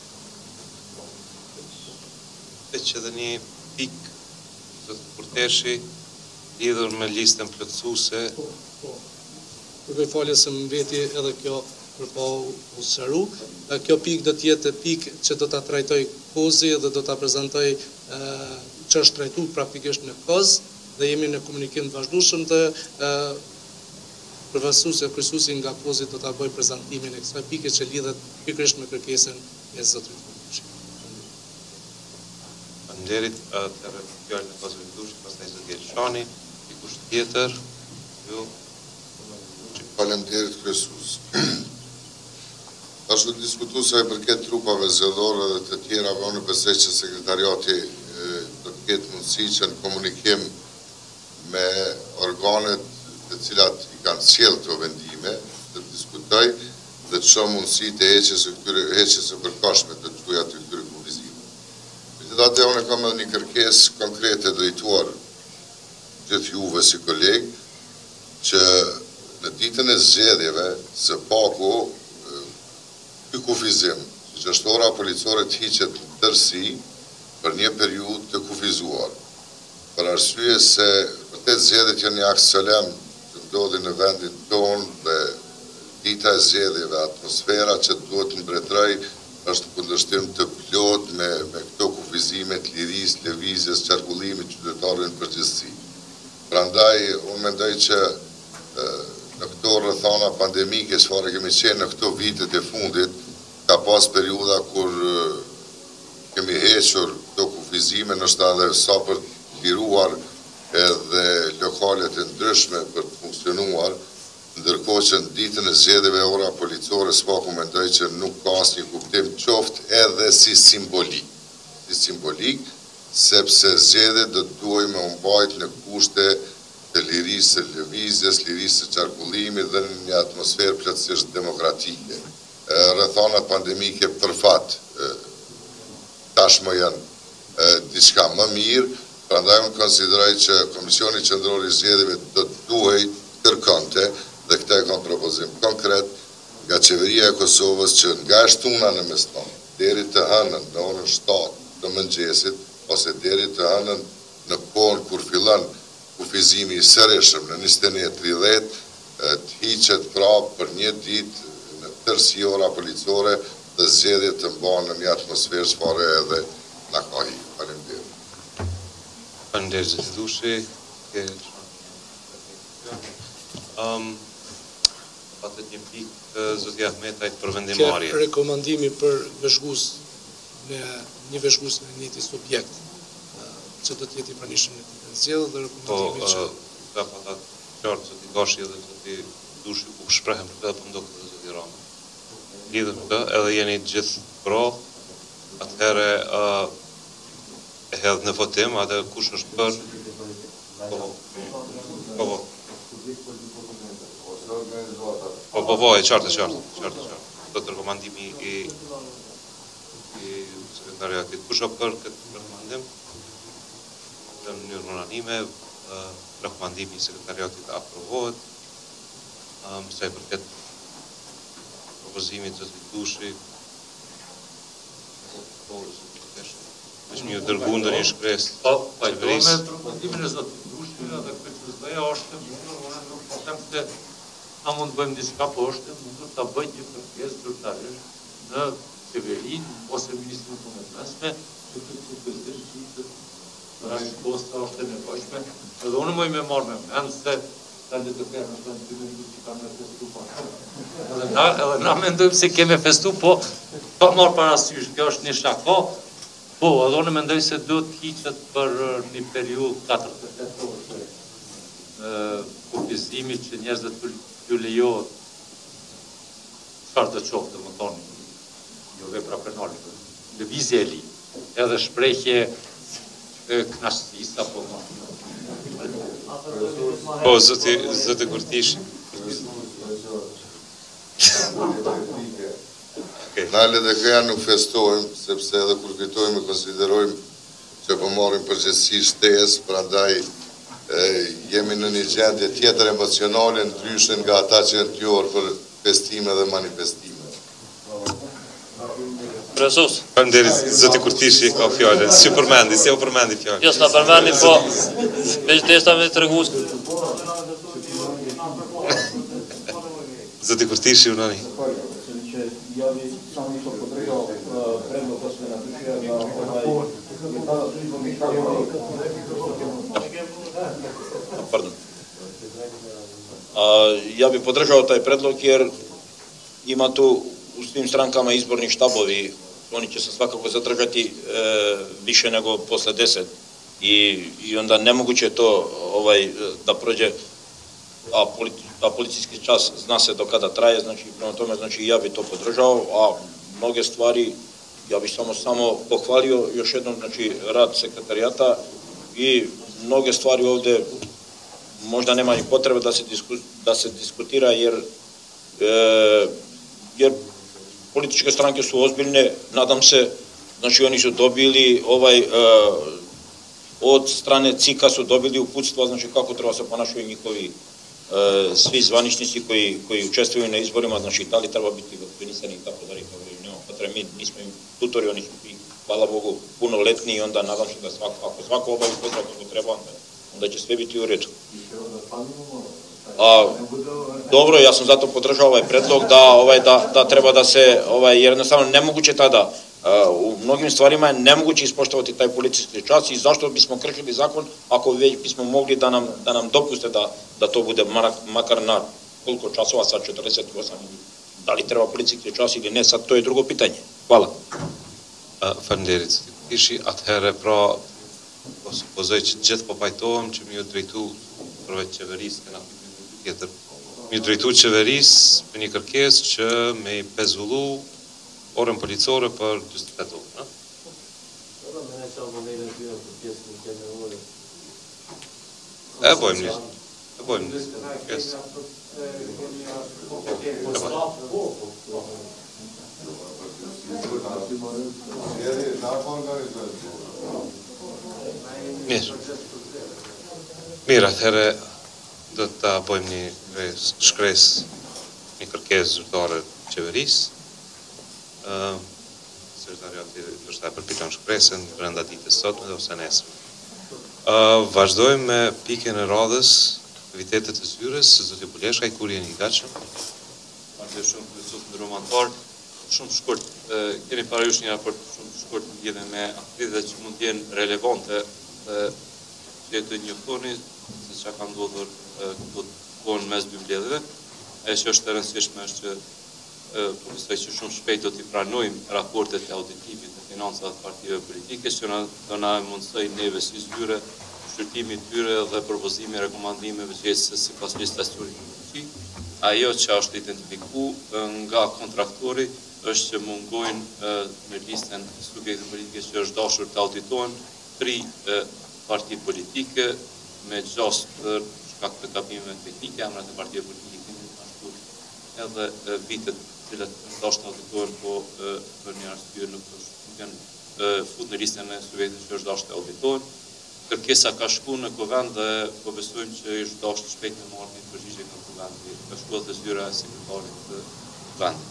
Dhe që edhe një pikë të Kurteshi lidhur me listën plotësuese. Kërkoj falje se më mbeti edhe kjo përpa u sqaru. Kjo pikë do të jetë pikë që do ta trajtoj Kozi dhe do ta prezantoj që është trajtuar praktikisht në Koz dhe jemi në komunikim të vazhdueshëm të përfaqësuesi kryesuesi nga Kozi do ta bëj prezantimin e kësaj pike që lidhet pikërisht me kërkesën e zotërit Kurteshi. Faleminderit, atëherë fjalën e Kozit Kurteshi, pastaj zoti Elshani, dikush tjetër, ju. Faleminderit kryesues. Ashtu diskutuar sa i përket trupave zgjedhore dhe të tjera, unë besoj që sekretariati do të ketë mundësi që në komunikim me organet të cilat i kanë sjellë këto vendime, të diskutoj dhe të shoh mundësi të heqjes së këtyre heqjes së përkohshme të tuaja të këtyre kufizimeve. Megjithatë, unë kam edhe një kërkesë konkrete drejtuar gjithë juve si kolegë që në ditën e zgjedhjeve së paku ky kufizim, që është ora policore të hiqet në tërësi për një periudhë të kufizuar. Për arsye se vërtet zgjedhjet janë një akt solemn që ndodhin në vendin tonë dhe dita e zgjedhjeve, atmosfera që duhet të mbretëroj është kundërshtim të plot me, me këto kufizime të lirisë, lëvizjes, qarkullimit qytetarëve në përgjithësi. Prandaj, unë mendoj që në këto rrethana pandemike, çfarë kemi qenë në këto vitet e fundit, ka pas periudha kur kemi hequr këto kufizime, nështë edhe sa për të liruar edhe lokalet e ndryshme për të funksionuar, ndërkohë që në ditën e zgjedhjeve ora policore s'paku mendoj që nuk ka asnjë kuptim qoftë edhe si simbolik. Si simbolik, sepse zgjedhjet do të duhej me u mbajt në kushte të lirisë së lëvizjes, lirisë së qarkullimit dhe në një atmosferë plotësisht demokratike. Rrethonat pandemike për fat tashmë janë diçka më mirë, prandaj unë konsideroj që Komisioni Qendror i Zgjedhjeve do të duhej kërkonte, dhe këtë e kam propozim konkret, nga qeveria e Kosovës që nga shtuna në meston, deri të hënën në orën shtatë të mëngjesit, ose deri të hënën në kohën kur fillon kufizimi i sërishëm në njëzet e një e tridhjetë, të hiqet prapë për një ditë në tërsi ora policore dhe zgjedhjet të mbahen në një atmosferë çfarë edhe na ka hi. Faleminderit. Faleminderit zoti Dushi. Um, Patet një pikë zoti Ahmetaj për vendimarrje. Ke rekomandimi për vëzhgues në një vëzhgues në një njëjtë subjekt që do të jetë i pranishëm në ditën e zgjedhjeve dhe rekomandimi që ka pata qartë zoti Gashi dhe zoti Dushi u shprehen për këtë, po ndokë dhe zoti Rama. Lidhur me këtë, edhe jeni gjithë pro, atëherë e hedh në votim, atë kush është për? Po, po, po. Po, po, po, e qartë, e qartë, qartë, qartë. Do të rekomandimi i i sekretariatit. Kush është për këtë rekomandim? Në mënyrë unanime, rekomandimi i sekretariatit aprovohet. Sa i përket propozimit të zoti Dushi, është një dërgu ndonjë shkresë. Po, pajtoj me propondimin e zotit Dushi dhe këtë që zdoja është, unë nuk po them se na mund bëjmë diçka, po është mundur ta bëjë një kërkesë zyrtarisht në qeverinë ose Ministrinë e Punëve të Mesme, që këtë supozim që rasposta është e nevojshme. Edhe unë më me marrë me mend se tani të kërë në të në që ka me festu po. Edhe na, edhe na mendojmë se keme festu, po pa marrë parasysh, kjo është një shako, po, edhe unë mendoj se do të hiqet për një periudhë katërdhjetë orë kufizimit që njerëzit t'ju lejohet çfarë të qoftë, më thonë, jo vepra penale, lëvizje e li, edhe shprehje knasësisë apo më. Po, zoti, zoti Kurtish. Na le dhe këja nuk festojmë, sepse edhe kur fitojmë e konsiderojmë që po marrim përgjegjësi shtesë, prandaj jemi në një gjendje tjetër emocionale ndryshe nga ata që janë tjorë për festime dhe manifestime. Presus. Faleminderit, zoti Kurtishi ka fjalën. Si përmendi, si u përmendi fjalën. Jo, s'na përmendi, po veç testa me tregues. Zoti Kurtishi unani. Pardon. Ja bi podržao taj predlog jer ima tu u svim strankama izborni štabovi, oni će se svakako zadržati e, više nego posle deset i, i onda nemoguće je to ovaj, da prođe, a, politi, a policijski čas zna se do kada traje, znači prema tome znači ja bi to podržao, a mnoge stvari ja bih samo samo pohvalio još jednom znači rad sekretarijata i mnoge stvari ovde možda nema ni potrebe da se, disku, da se diskutira jer, e, jer političke stranke su ozbiljne, nadam se, znači oni su dobili ovaj, e, od strane C I K-a su dobili uputstva, znači kako treba se ponašaju njihovi e, svi zvaničnici koji, koji učestvuju na izborima, znači da li treba biti vakcinisani i tako dalje, nema potrebe, mi nismo im tutori, oni su i, hvala Bogu, punoletni i onda nadam se da svako, ako svako obavi posao kako treba, onda, onda će sve biti u redu. A, dobro, ja sam zato podržao ovaj predlog da, ovaj, da, da treba da se, ovaj, jer jednostavno nemoguće tada, a, u mnogim stvarima je nemoguće ispoštovati taj policijski čas i zašto bismo kršili zakon ako već bismo mogli da nam, da nam dopuste da, da to bude makar na koliko časova, sad četrdeset osam, da li treba policijski čas ili ne, sad to je drugo pitanje. Hvala. Faleminderit. Ishi atëherë pra, po supozoj që gjithë po pajtohem që më ju drejtu përveç qeverisë këna tjetër. Më ju drejtu qeverisë për një kërkesë që me i pezullu orën policore për gjysmë tetë orë, e bojmë një. Të bojmë kërkesë. Mirë. Mirë, atëherë do të bojmë një shkres, një kërkesë zyrtare qeverisë. Sekretariati është e përpiton shkresën brenda ditës sotme ose nesër. Vazhdojmë me pikën e radhës, aktivitetet e zyres, zoti Buleshka, i kur jeni i gatshëm. Faleminderit shumë kryesor ndërkombëtar. Shumë shkurt, keni parasysh një raport shumë shkurt lidhur me aktivitetet që mund të jenë relevante dhe që të njoftoni se çka ka ndodhur këtu kohën mes dy mbledhjeve. Ajo që është e rëndësishme është që po besoj që shumë shpejt do t'i pranojmë raportet e auditimit të financave të partive politike që na do na mundsoj neve si zyre shqyrtimi i tyre dhe propozimi e rekomandimeve që sipas licitacionit publik. Ajo që është identifikuar nga kontraktori është që mungojnë në listën e subjekteve politike që është dashur të auditohen tri parti politike me gjastë për shkak të gabimeve teknike, emrat e partive politike ashtu edhe vitet të cilat dashur të auditohen, po për një arsye nuk kanë fut në listën e subjekteve që është dashur të auditohen. Kërkesa ka shku në Kuvend dhe po besojmë që është dashur shpejt të marrë një përgjigje nga Kuvendi, ka shkuar te zyra e sekretarit të Kuvendit.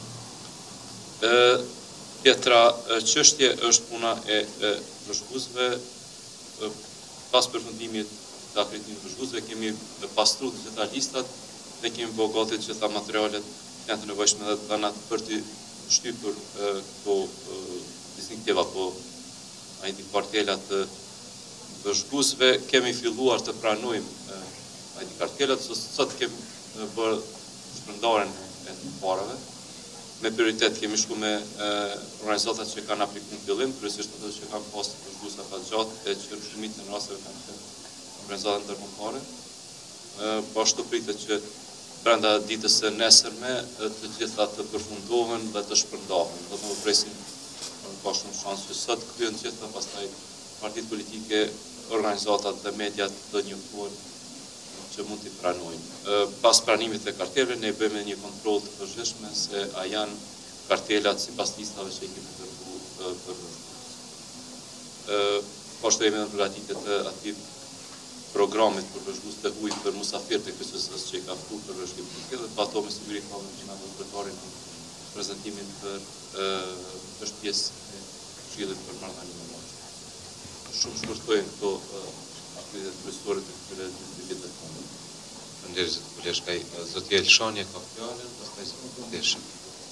Tjetra çështje është puna e vëzhguesve. Pas përfundimit të akreditimit të vëzhguesve kemi pastruar të gjitha listat dhe kemi bërë gati të gjitha materialet që janë të nevojshme dhe të dhënat për të shtypur këto distinktiva apo ai di kartelat të vëzhguesve. Kemi filluar të pranojmë ai di kartelat, sot kemi bërë shpërndarjen e parave. Me prioritet kemi shku me organizatat që kanë aplikuar në fillim, kryesisht ato që kanë pasur vëzhguesa pa gjatë e që në shumicën e rasteve kanë qenë organizata ndërkombëtare. Po ashtu pritet që brenda ditës së nesërme të gjitha të përfundohen dhe të shpërndahen. Do të presim ka shumë shanse që sot kryen të gjitha, pastaj partitë politike, organizatat dhe mediat do njoftohen që mund t'i pranojnë. Pas pranimit të karteleve, ne bëjmë një kontroll të përgjithshëm se a janë kartelat sipas listave që i kemi dërguar për vëzhgues. Po ashtu jemi në përgatitje të atij programit për vëzhgues të huaj për musafirët e K S S-s që i ka ftuar për vëzhgim publik dhe pa ato me siguri ka vënë në drejtorin e prezantimit për është pjesë e Këshillit për marrëdhënie me Moshe. Shumë shkurtojnë këto aktivitetet kryesore të këtyre dy viteve. Faleminderit zoti Buleshka. Zoti Elshani ka fjalën, pastaj zoti Buleshka.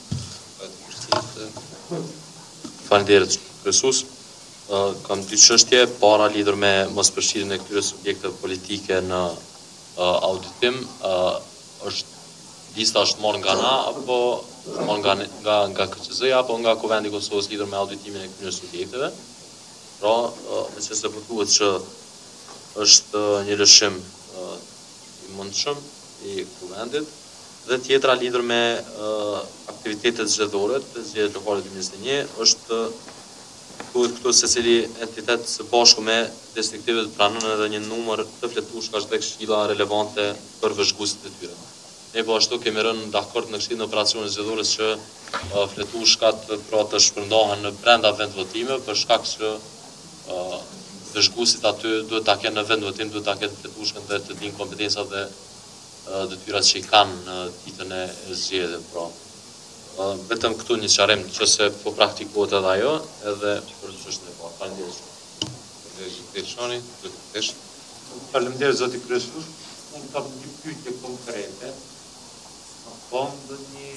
Faleminderit kryesor. Kam dy çështje, para lidhur me mospërfshirjen e këtyre subjekteve politike në auditim. Është lista është marrë nga na apo marrë nga nga nga K Q Z-ja apo nga Kuvendi i Kosovës lidhur me auditimin e këtyre subjekteve. Pra, nëse po thuhet që është një lëshim i mundshëm i Kuvendit, dhe tjetra lidhur me aktivitetet zgjedhore të zgjedhjeve lokale dy mijë njëzet e një është thuhet këtu se cili entitet së bashku me distriktivet pranon edhe një numër të fletushkash dhe këshilla relevante për vëzhguesit e tyre. Ne po ashtu kemi rënë dakord në këshillin e operacionit zgjedhores që fletushkat pra të shpërndahen në brenda vendvotimeve për shkak që vëzhguesit aty duhet ta kenë në vendvotim, duhet ta kenë fletushkën dhe të dinë kompetencat dhe detyrat që i kanë në ditën e zgjedhjeve, pra. Vetëm këtu një sqarim nëse po praktikohet edhe ajo, edhe për çështën e parë. Faleminderit. Faleminderit Elshani, do të kesh. Faleminderit zoti kryesor. Unë kam një pyetje konkrete. Apo ndonjë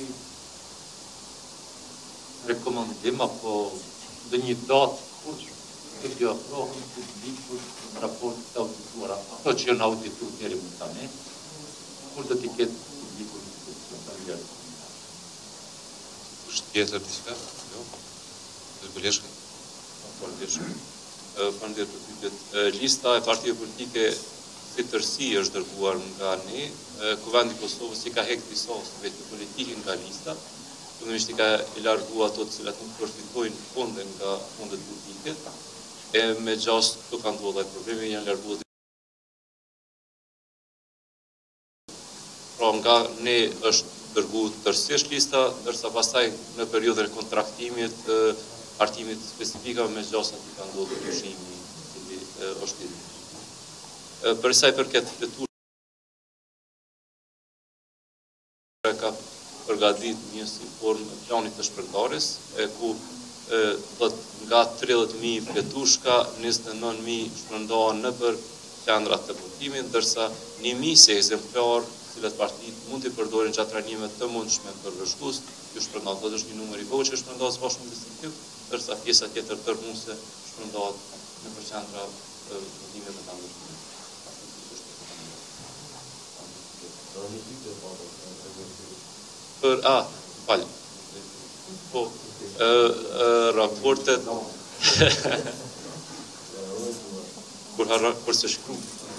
rekomandim apo ndonjë datë kur të t'i ofrohen publikut raportet të audituara, ato që janë audituar deri më tani, kur do t'i ketë publikut të familjar. Është tjetër diçka? Jo. Zoti Buleshka. Faleminderit. Faleminderit për pyetjet. Lista e partive politike si tërësi është dërguar nga ne. Kuvendi i Kosovës i ka hequr disa subjekte politike nga lista. Fillimisht i ka larguar ato të cilat nuk përfitojnë fonde nga fondet publike. E me gjashtë këto kanë ndodhur probleme, janë larguar pra nga ne është dërgu tërësisht lista, ndërsa pastaj në periudhën e kontraktimit, artimit specifika me gjasa që ka ndodhur ndryshimi i është i. Për sa i përket detyr ka përgatit një si formë planit të shpërndarjes, e ku dhët nga tridhjetë mijë fletushka, njëzet e nëntë mijë shpërndohen në për qendrat të votimit, ndërsa një mijë se ekzemplar, cilat partitë mund të përdorin gjatë trajnimeve të mundshme për vëzhgues, ju shpërndohet. Do të është një numër i vogël që shpërndohet së bashku distriktiv, ndërsa pjesa tjetër tërmuese shpërndohet në për qendra të votimit të ndërshme. Për, a, falë, po, e, e, raportet, kur harra, kur se shkru,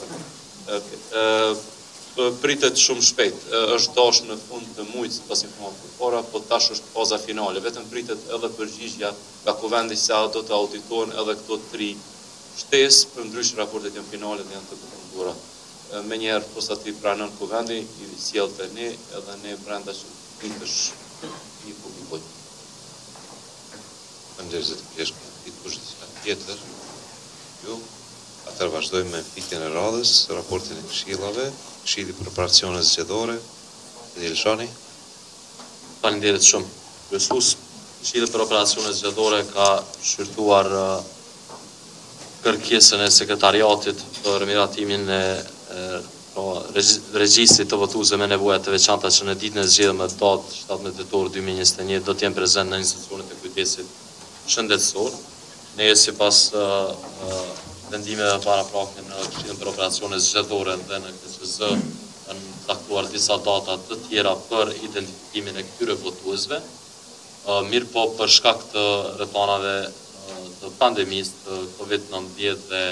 pritet shumë shpejt, është dash në fund të mujtë, si pas informat për para, po tash është faza finale, vetëm pritet edhe përgjigja nga kuvendi se a do të auditohen edhe këto tri shtesë, për ndrysh raportet janë finale dhe janë të përfunduara. Me njerë posa të i pranën kuvendi, i sjellë të ne, edhe ne brenda që është një publikoj. Përnderzit të pleshkë, ditë kushtë diçka tjetër, ju, atër vazhdojmë me pikjen e radhës, raportin e këshillave, këshilli për operacionet zgjedhore, Edil Shani. Faleminderit shumë. Kryesues, këshilli për operacionet zgjedhore ka shqyrtuar kërkesën e sekretariatit për miratimin e regjistrit të votuesve me nevoja të veçanta që në ditën e zgjedhjeve më datë shtatëmbëdhjetë tetor dy mijë e njëzet e një do të jenë prezent në institucionet e kujdesit shëndetësor. Ne sipas vendimeve paraprake në Këshillin për operacionet zgjedhore dhe në K Q Z kanë caktuar disa data të tjera për identifikimin e këtyre votuesve. Mirë po për shkak të rrethanave të pandemisë të kovid nëntëmbëdhjetë dhe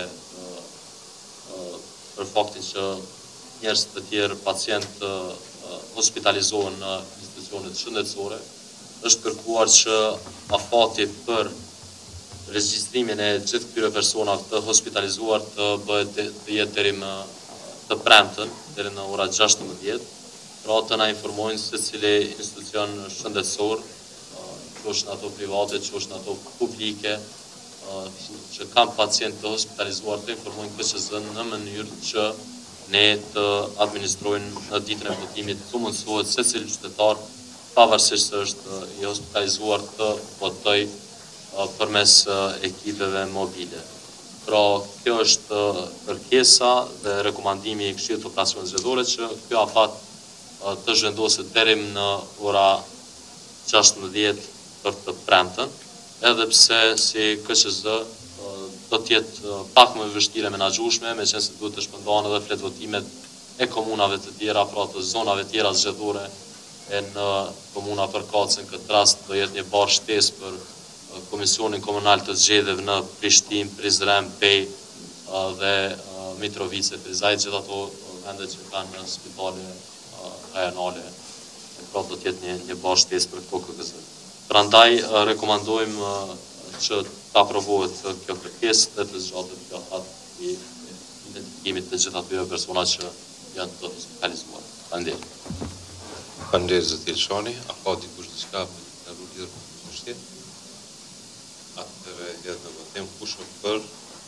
për faktin që njerëz të tjerë pacientë hospitalizohen në institucionet shëndetësore, është kërkuar që afati për regjistrimin e gjithë këtyre personave të hospitalizuar të bëhet të jetë deri më të premten, deri në ora gjashtëmbëdhjetë, pra të na informojnë se cili institucion shëndetësor, që është në ato private, që është në ato publike, që kam pacient të hospitalizuar të informojnë K Q Z në mënyrë që ne të administrojnë në ditën e votimit të mundësohet se cili qytetar, pavarësisht se është i hospitalizuar të votoj përmes ekipeve mobile. Pra, kjo është kërkesa dhe rekomandimi i Këshillit të Operacioneve Zgjedhore që kjo afat të zhvendoset deri në ora gjashtëmbëdhjetë për të premten, edhe pse si K Q Z do tjetë pak më vështire menaxhueshme, me qenë se duhet të shpërndahen edhe flet votimet e komunave të tjera, pra të zonave tjera zgjedhore, e në komuna Përkatës në këtë rast do jetë një barë shtesë për Komisionin Komunal të Zgjedhjeve në Prishtinë, Prizren, Pej dhe Mitrovice, Prizaj, gjithë ato vende që kanë në spitale rajonale, pra do tjetë një, një barë shtesë për këto K K Z. Prandaj rekomandojmë që të aprovohet kjo kërkesë dhe të zgjatet kjo afat i identifikimit të gjithë atyre persona që janë të hospitalizuar. Faleminderit. Faleminderit zoti Elshani, a ka dikush diçka për të lidhur me këtë çështje? Atëherë hedh në votim kush është për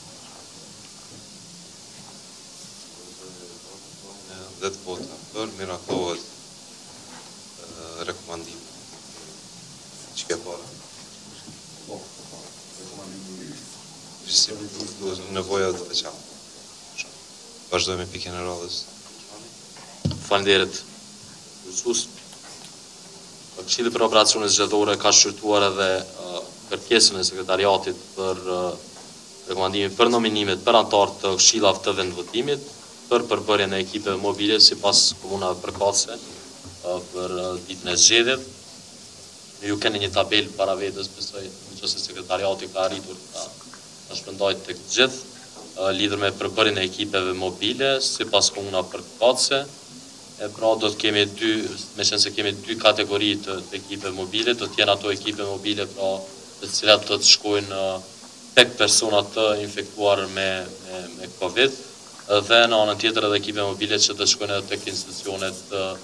dhjetë vota për, miratohet rekomandimi. Që ke para? Po, rekomandimi. Gjithësimi nevoja të veçantë. Vazhdojmë me pikën e radhës. Faleminderit. Kryesues, Këshilli për Operacionet Zgjedhore ka shqyrtuar edhe kërkesën e sekretariatit për rekomandimin për nominimet për anëtar të këshillave të vendvotimit për përbërjen e ekipeve mobile sipas komunave përkatëse për ditën e zgjedhjeve. Ju keni një tabel para vetes, besoj nëse sekretariati ka arritur ta ta shpërndajë tek gjithë lidhur me përbërjen e ekipeve mobile sipas komunave përkatëse. E pra do të kemi dy, me qenë se kemi dy kategori të, të ekipe mobile, do të jenë ato ekipe mobile pra të cilat do të shkojnë tek persona të infektuar me, me, me Covid, dhe në anën tjetër edhe ekipe mobile që do të shkojnë edhe tek institucionet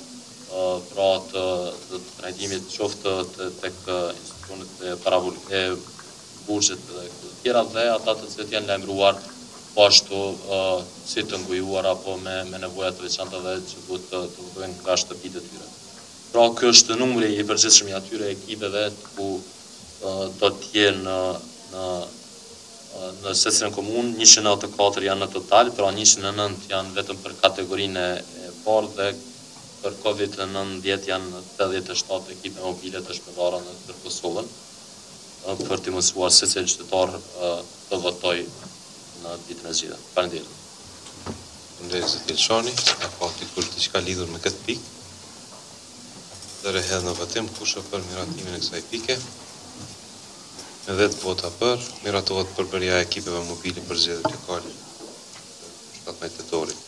pra të, të trajtimit qoftë të tek institucionet e parabolik e bursit dhe të tjera dhe ata të cilët janë lajmëruar po ashtu uh, si të ngujuar apo me, me nevoja të veçanta dhe që duhet të, të votojnë nga shtëpitë e tyre. Pra ky është numri i përgjithshëm i atyre ekipeve ku uh, do të jenë në, në, në secilën komunë, njëqind e nëntëdhjetë e katër janë në total, pra njëqind e nëntë janë vetëm për kategorinë e parë dhe për Covid nëntëdhjetë janë tetëdhjetë e shtatë ekipe mobile të shpërndara në tërë Kosovën për të mësuar secili qytetar të votojë në ditën e zgjedhjeve. Faleminderit. Faleminderit zoti Elshani, ka pa dikush diçka lidhur me këtë pikë? Dhe rehet në votim kush është për miratimin e kësaj pike. Me dhjetë vota për, miratohet përbërja e ekipeve mobile për zgjedhjet lokale shtatëmbëdhjetë tetorit.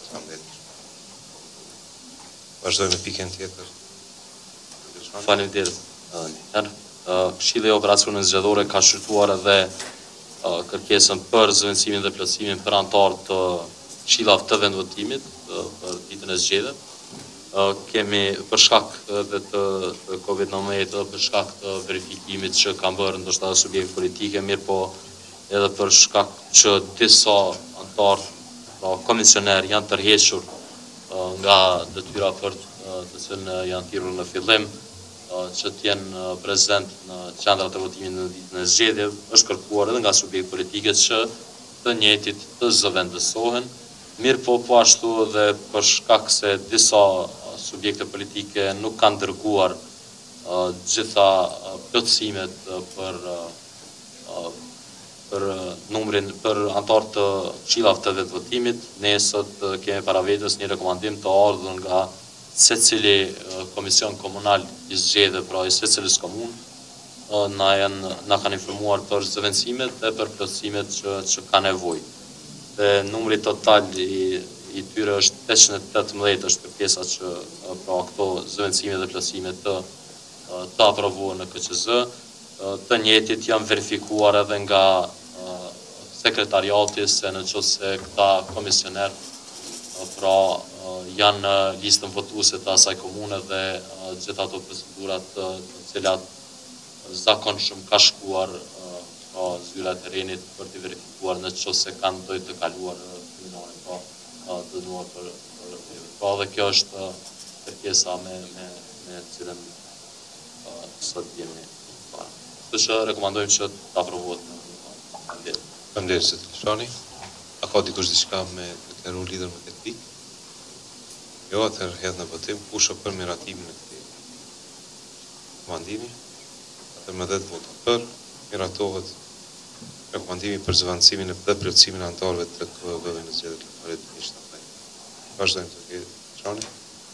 Vazhdojmë me pikën tjetër. Faleminderit. Njëherë, Këshilli i Operacioneve Zgjedhore ka shqyrtuar edhe kërkesën për zëvendësimin dhe plotësimin për anëtarë të këshillave të vendvotimit për ditën e zgjedhjeve. Kemi për shkak edhe të Covid nëntëdhjetë dhe për shkak të verifikimit që kanë bërë ndoshta subjekte politike, mirë po edhe për shkak që disa anëtarë, pra komisioner janë tërhequr nga detyra për të cilën janë thirrur në fillim që të jenë prezent në qendrat e votimit në ditën e zgjedhjeve, është kërkuar edhe nga subjekt politike që të njëjtit të zëvendësohen, mirë po po ashtu dhe për shkak se disa subjekte politike nuk kanë dërguar gjitha plotësimet për për numrin për anëtarë të këshillave të vendvotimit, ne sot kemi para vetes një rekomandim të ardhur nga secili komision komunal i zgjedhjeve, pra i secilës komunë, na janë na kanë informuar për zëvendësimet dhe për plotësimet që që ka nevojë. Dhe numri total i i tyre është pesëqind e tetëmbëdhjetë, është kërkesa që pra këto zëvendësime dhe plotësime të të aprovohen në K Q Z. Të njëjtit janë verifikuar edhe nga sekretariati se në qoftë se këta komisioner pra janë në listën votuese të asaj komune dhe gjitha ato procedurat të cilat zakonshëm ka shkuar pra zyra e terrenit për të verifikuar në qoftë se kanë dojtë të kaluar kriminale, pra të dënuar për për pra dhe kjo është kërkesa me me me cilën sot jemi para. Kështu që rekomandojmë që të aprovohet. Faleminderit zoti Elshani. A ka dikush diçka me të kërkuar lidhur me këtë pikë? Jo, atëherë hedh në votim kush është për miratimin e këtij rekomandimi. Atëherë me dhjetë vota për, miratohet rekomandimi për zëvendësimin dhe plotësimin e anëtarëve të K V V-ve në zgjedhjet lokale të njëjtë. Vazhdojmë të kemi Elshani.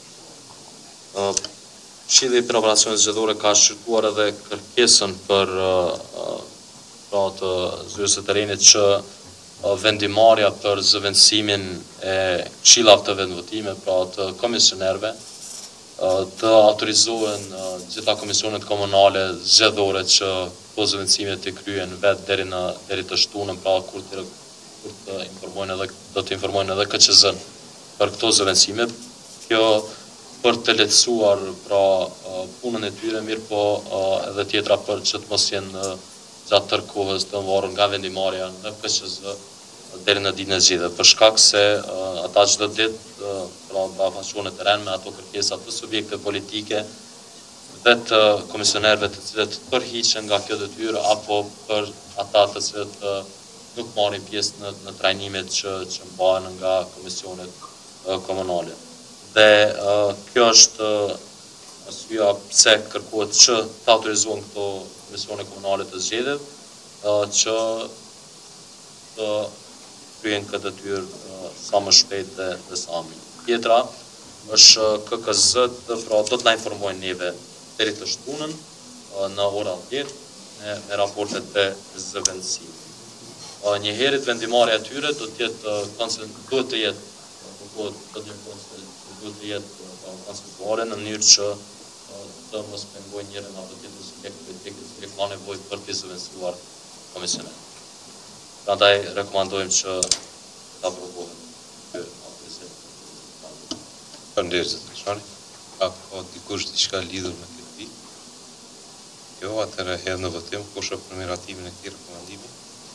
Këshilli për operacionet zgjedhore ka shqyrtuar edhe kërkesën për pra të zyrës së terrenit që vendimarrja për zëvendësimin e këshillave të vendvotimit, pra të komisionerëve, të autorizohen gjitha komisionet komunale zgjedhore që këto zëvendësime të kryen vetë deri në deri të shtunën, pra kur të kur të informojnë edhe do të informojnë edhe K Q Z-n për këto zëvendësime. Kjo për të lehtësuar pra punën e tyre, mirë po edhe tjetra për që të mos jenë gjatë tërë kohës të varur nga vendimarrja në K Q Z deri në ditën e zgjedhjeve, për shkak se uh, ata çdo ditë uh, pra bafashon e terren me ato kërkesa të subjekte politike dhe të komisionerëve të cilët përhiqen nga kjo detyrë apo për ata të cilët uh, nuk marrin pjesë në, në trajnimet që që mbahen nga komisionet uh, komunale. Dhe uh, kjo është uh, arsyeja pse kërkohet që të autorizohen këto komisione komunale të zgjedhjeve uh, që të kryen këtë detyrë uh, sa më shpejt dhe, dhe sa më. Tjetra është K K Z, pra do të na informojnë neve deri të shtunën uh, në orën dhjetë me, me raportet e zëvendësimit. Uh, një herët vendimarrja e tyre do të jetë uh, duhet të jetë do të jetë duhet të jetë konsensuare në mënyrë që uh, të mos pengojë njërin apo tjetrin subjekt politik që ka nevojë për të zëvendësuar komisionet. Prandaj rekomandojmë që të aprovohet ky autorizim. Faleminderit zoti Elshani. A ka dikush diçka lidhur me këtë pikë? Jo, atëherë hedh në votim kush është për miratimin e këtij rekomandimi.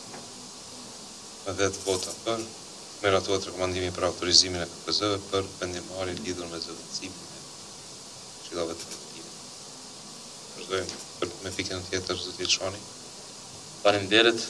Me dhjetë vota për, miratohet rekomandimi për autorizimin e K K Z-ve për vendimarrje lidhur me zëvendësimin e këshillave të vendimit. Vazhdojmë për me pikën tjetër, zoti Elshani. Faleminderit.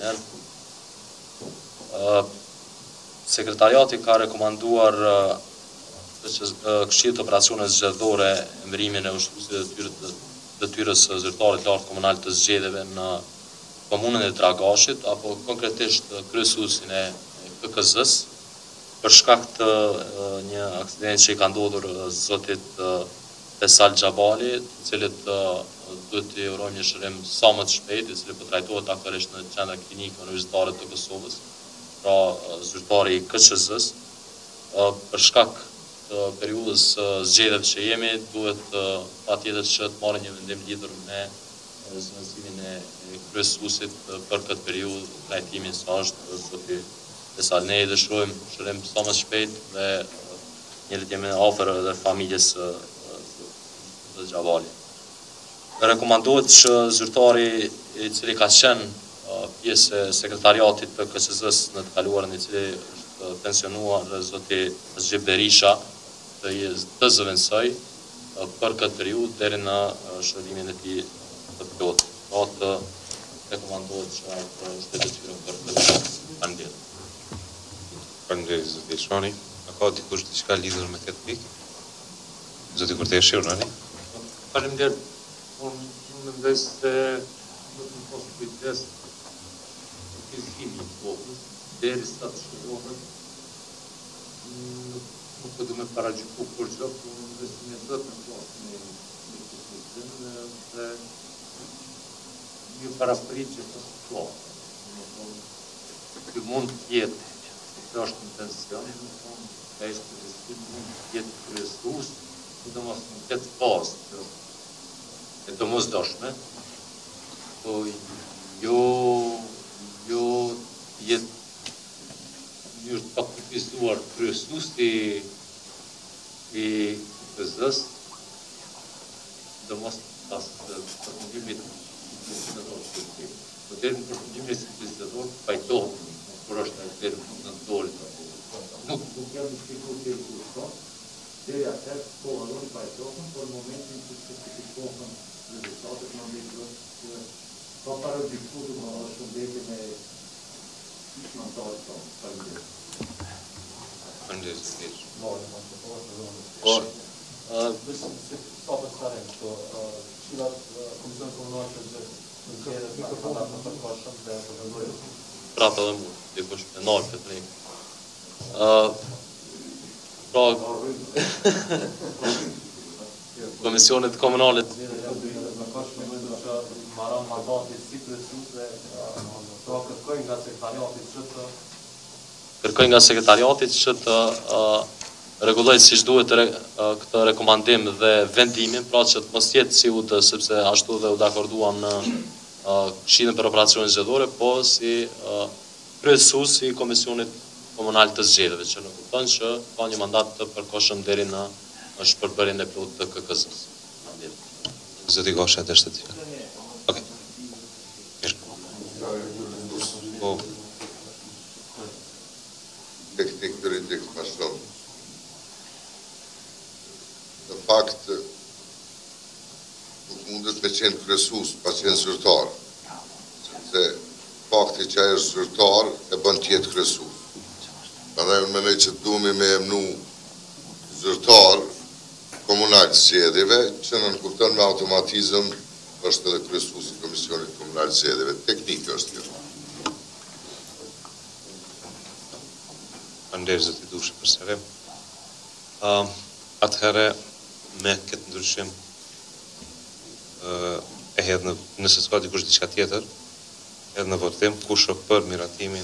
Uh, sekretariati ka rekomanduar uh, Këshillit të Operacioneve Zgjedhore emërimin e ushtruesit të detyrës së zyrtarit lartë komunal të zgjedhjeve në komunën e Dragashit, apo konkretisht kryesuesin e K K Z-s, për shkak të uh, një aksidenti që i ka ndodhur uh, zotit uh, Besal Xhabali, i cili uh, duhet t'i urojmë një shërim sa më të shpejtë, i cili po trajtohet aktualisht në qendra klinike universitare të Kosovës, pra uh, zyrtari i K Q Z-s, uh, për shkak të periudhës uh, zgjedhjeve që jemi, duhet uh, patjetër që të marrë një vendim lidhur me zëvendësimin e, e kryesuesit uh, për këtë periudhë, trajtimin sa është zoti Besal. Ne i dëshirojmë shërim sa më shpejt dhe uh, një lidhje më afër edhe familjes së uh, të Xhabali. Rekomandohet që zyrtari i cili ka qenë uh, pjesë e sekretariatit të K Q Z-s në të kaluarën, i cili është pensionuar zoti Zgjib Berisha, të, të zëvendësoj uh, për këtë periudhë deri në uh, shërimin e tij të plotë. Pra të rekomandohet që atë shtetëtirën për këtë pandemie. Faleminderit zoti Elshani. A ka dikush diçka lidhur me këtë pikë? Zoti Kurteshi, urani. Faleminderit. Unë mendoj se do të mos kujdes të fizikimi i popullit, derisa të shërohet, nuk po du me paragjyku kur gjë, por mendoj se ne do të flasim në diskutim dhe një paraprit që të shkruaj. Ky mund të jetë, që është në tension, ka ishte riski mund të jetë kryesues, sidomos në këtë fazë që e domosdoshme, po jo jo jetë një është pak kufizuar kryesuesi i K K Z-s, domos pas përfundimit legislator. Po deri në përfundimin e legislator pajtohet kur është ai deri në nëntorit. Nuk nuk jam i shpjeguar deri këtu. Deri atëherë po allon pajtohen, por në momentin që certifikohen rezultatet në mbetër që ka para diskutu më shëndetje me shmantarit tonë. Faleminderit. Faleminderit. Po, besoj se sa për stare këto këshillat Komisionit Komunal të Zgjedhjeve në mandat të përkohshëm dhe përgjithësisht. Prapë edhe mua, dikush me nalt të drejtë. Ë Pra, Komisionit Komunale të Zgjedhjeve në përkohshëm që marrën mandatin si kryesues dhe pra kërkojnë nga sekretariati që të kërkojnë nga sekretariati që të rregullojë siç duhet këtë rekomandim dhe vendimin, pra që të mos jetë si u të, sepse ashtu dhe u dakorduan në Këshillin për Operacione Zgjedhore, po si kryesues i Komisionit Komunal të Zgjedhjeve, që në kupton që ka një mandat të përkohshëm deri në shpërbërjen e plotë të K K Z-s. Zoti Gosha të shtetit. Okej. Po. Teknik të rritik ma shumë. Në fakt, nuk mundet me qenë kryesues, pa qenë zyrtar. Se fakti që ajo është zyrtar, e bën tjetë kryesues. Prandaj unë mendoj që duhemi me emnu zyrtar komunal të zgjedhjeve, që në nënkupton me automatizëm është edhe kryesuesi i Komisionit Komunal të Zgjedhjeve. Teknikë është kjo. Faleminderit zoti Dushi për serim. Uh, atëherë me këtë ndryshim uh, e hedh në nëse s'ka dikush diçka tjetër, hedh në votim kush është për miratimin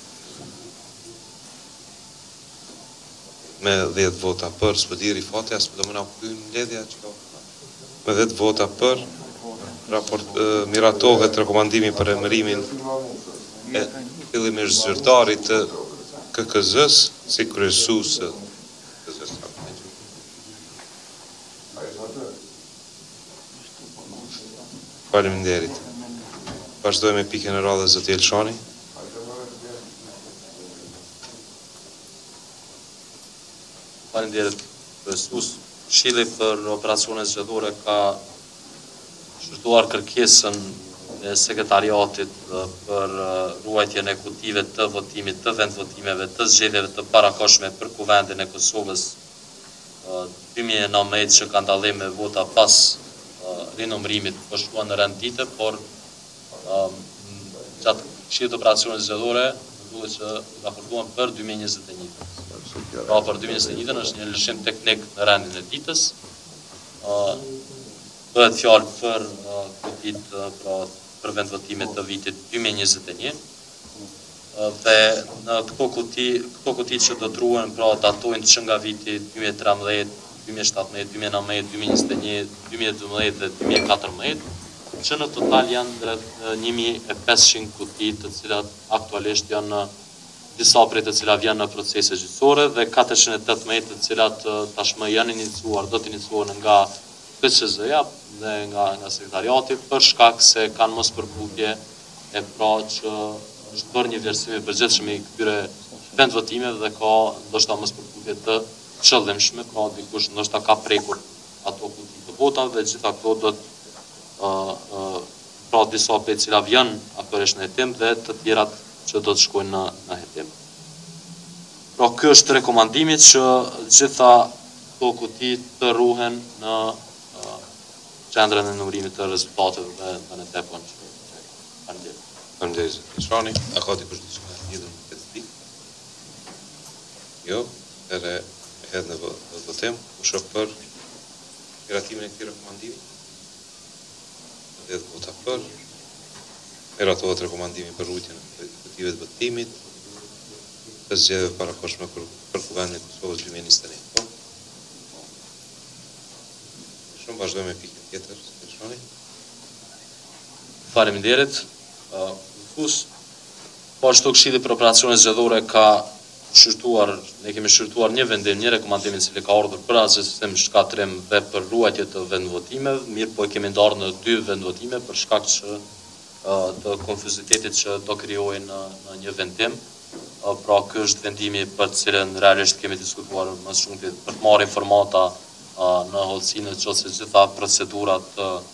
me dhjetë vota për, s'po di Rifati, as do më na kthyn mbledhja që ka. Me dhjetë vota për, raport e, miratohet rekomandimi për emërimin e fillimisht zyrtarit të K K Z-s si kryesues të K K Z-s. Faleminderit. Vazhdojmë me pikën e radhës zoti Elshani. Faleminderit kryesues. Këshilli për operacionet zgjedhore ka shërtuar kërkesën e sekretariatit për ruajtjen e kutive të votimit, të vendvotimeve, të zgjedhjeve të parakohshme për Kuvendin e Kosovës dy mijë e nëntëmbëdhjetë që ka ndallim me vota pas rinumërimit po shkuan në rend dite, por gjatë këshillit të operacioneve zgjedhore duhet që raportuan për dy mijë e njëzet e një. Pra për dy mijë e njëzet e një është një lëshim teknik në rendin e ditës. Bëhet fjalë për kutit pra për vendvotimet të vitit dy mijë e njëzet e një. Dhe në këto kuti, këto kuti që do të ruhen pra datojnë që nga viti dy mijë e tridhjetë, dy mijë e shtatëmbëdhjetë, dy mijë e nëntëmbëdhjetë, dy mijë e njëzet e një, dy mijë e dymbëdhjetë dhe dy mijë e katërmbëdhjetë, që në total janë rreth një mijë e pesëqind kuti të cilat aktualisht janë disa prej të cilat janë në procese gjyqësore dhe katërqind e tetëmbëdhjetë të cilat tashmë janë iniciuar, do të iniciuar nga K S Z-ja dhe nga nga sekretariati për shkak se kanë mos përputhje e pra që është bërë një vlerësim i përgjithshëm i këtyre vendvotimeve dhe ka ndoshta mos përputhje të qëllimshme, pra dikush ndoshta ka prekur ato kuti të votave dhe gjitha këto do të uh, uh, pra disa prej cilat janë aktualisht në hetim dhe të tjerat që do të shkojnë në, në hetim. Pra ky është rekomandimi që gjitha këto kuti të ruhen në qendrën e numërimit të rezultateve dhe në në tepën që faleminderit. Faleminderit zoti Elshani. A ka dikush diçka lidhur me këtë pikë? Jo, edhe hedh në votim, kush është për miratimin e këtij rekomandimi? Dhe vota për. Miratohet rekomandimi për rrugën e kutive të votimit të zgjedhjeve parakohshme për Kuvendin e Kosovës dy mijë e njëzet e një. Shumë vazhdojmë me pikën tjetër, Elshani. Faleminderit. Kus, po ashtu Këshilli për operacionet zgjedhore ka shërtuar, ne kemi shërtuar një vendim, një rekomandim i cili ka ardhur për asistim shkatrim dhe për ruajtje të vendvotimeve, mirë po e kemi ndarë në dy vendvotime për shkak që të konfuzitetit që do krijohen në, në një vendim. Pra ky është vendimi për të cilën realisht kemi diskutuar më shumë për të marrë informata në hollësinë nëse gjitha procedurat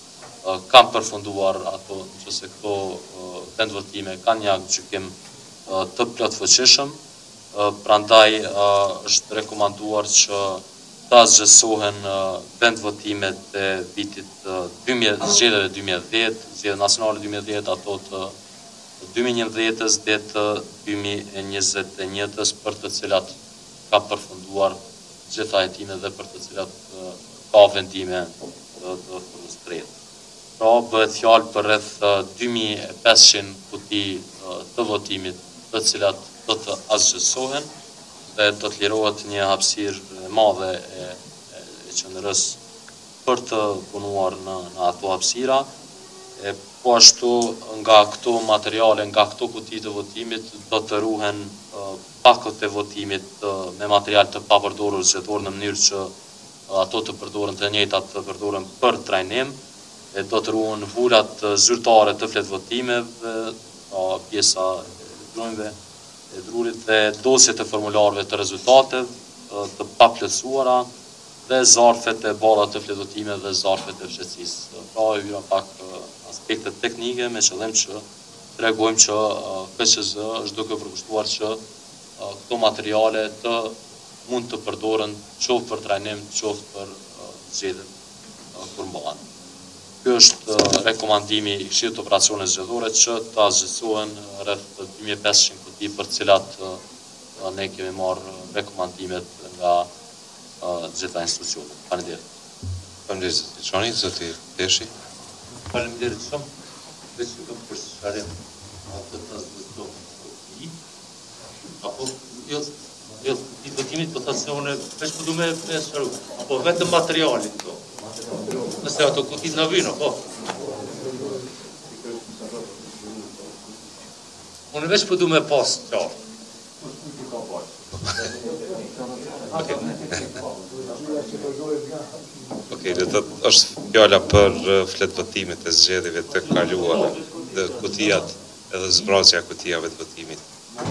kanë përfunduar ato nëse këto vendvotime kanë një gjykim të plotfuqishëm, prandaj është rekomanduar që ta zgjesohen vendvotimet e vitit zgjedhjeve dy mijë e dhjetë, zgjedhjet nacionale dy mijë e dhjetë, ato të dy mijë e njëmbëdhjetës dhe të dy mijë e njëzet e njëtës për të cilat ka përfunduar gjitha hetimet dhe për të cilat ka vendime të frustreta. Pra bëhet fjalë për rreth dy mijë e pesëqind kuti të votimit, të cilat do të asgjësohen dhe do të lirohet një hapësirë e madhe e, e, e qendrës për të punuar në, në ato hapësira. E po ashtu nga këto materiale, nga këto kuti të votimit do të ruhen pakët e votimit me material të papërdorur zgjedhor në mënyrë që ato të përdoren të njëjtat të përdoren për trajnim, e do të ruhen vulat zyrtare të fletvotimeve, pjesa e drunjve, e drurit dhe dosjet e formularëve të rezultateve të paplotësuara dhe zarfet e ballat të fletvotimeve dhe zarfet e fshehtësisë. Pra hyra pak aspekte teknike me qëllim që tregojmë që K S Z është duke përkushtuar që këto materiale të mund të përdoren qoftë për trajnim, qoftë për zgjedhjen kur mbahen. Ky është rekomandimi i Këshillit të Operacioneve Zgjedhore që të asgjësohen rreth dy mijë e pesëqind kuti për të cilat ne kemi marrë rekomandimet nga gjitha institucionet. Faleminderit. Faleminderit zoti Elshani, zoti Teshi. Faleminderit shumë. Besoj të përshërim atë të zgjedhur. Apo jo jo i votimit po thasë unë veç po du me me shëru, apo vetëm materialin këto. Nëse ato kutit në vino, po. Unë veç po du me pas qartë. Okej, dhe të është fjalla për flet votimit e zgjedhjeve të kaluara, dhe kutijat edhe zbrazja kutijave të votimit.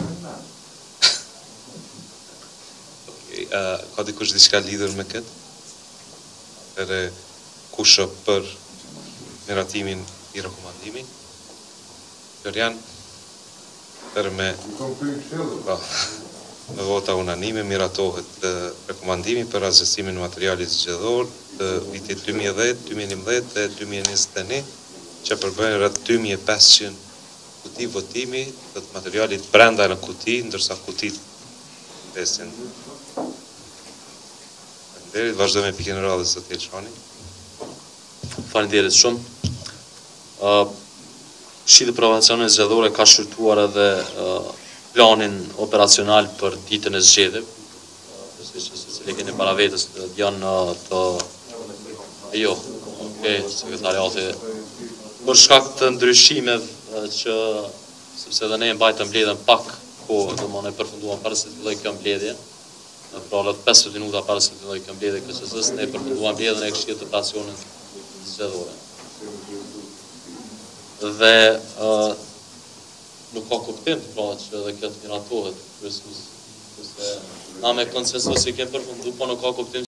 Okej, ka dikush diçka lidhur me këtë? Edhe kush është për miratimin i rekomandimit? Florian, për me... Po, me vota unanime miratohet rekomandimi për azësimin e materialit zgjedhor të vitit dy mijë e dhjetë, dy mijë e njëmbëdhjetë dhe dy mijë e njëzet e një, që përbëjnë rreth dy mijë e pesëqind kuti votimi të materialit brenda në kuti, ndërsa kutit pesin. Faleminderit, vazhdojmë me pikën e radhës së Elshani. Faleminderit shumë. Këshilli për Operacionet Zgjedhore ka shqyrtuar edhe planin operacional për ditën e zgjedhjeve. Besoj që secili keni para vetes janë të jo, okay, sekretariati për shkak të ndryshimeve që sepse edhe ne mbajtëm mbledhjen pak kohë, domthonë e përfunduam para se të fillojë kjo mbledhje. Pra rreth pesëdhjetë minuta para se të fillojë kjo mbledhje K S S-s ne përfunduam mbledhjen e Këshillit të Operacioneve Zgjedhore. Dhe uh, nuk ka kuptim pra që edhe kjo të miratohet, kryesisht, sepse na me konsensus i kemi përfunduar, po nuk ka kuptim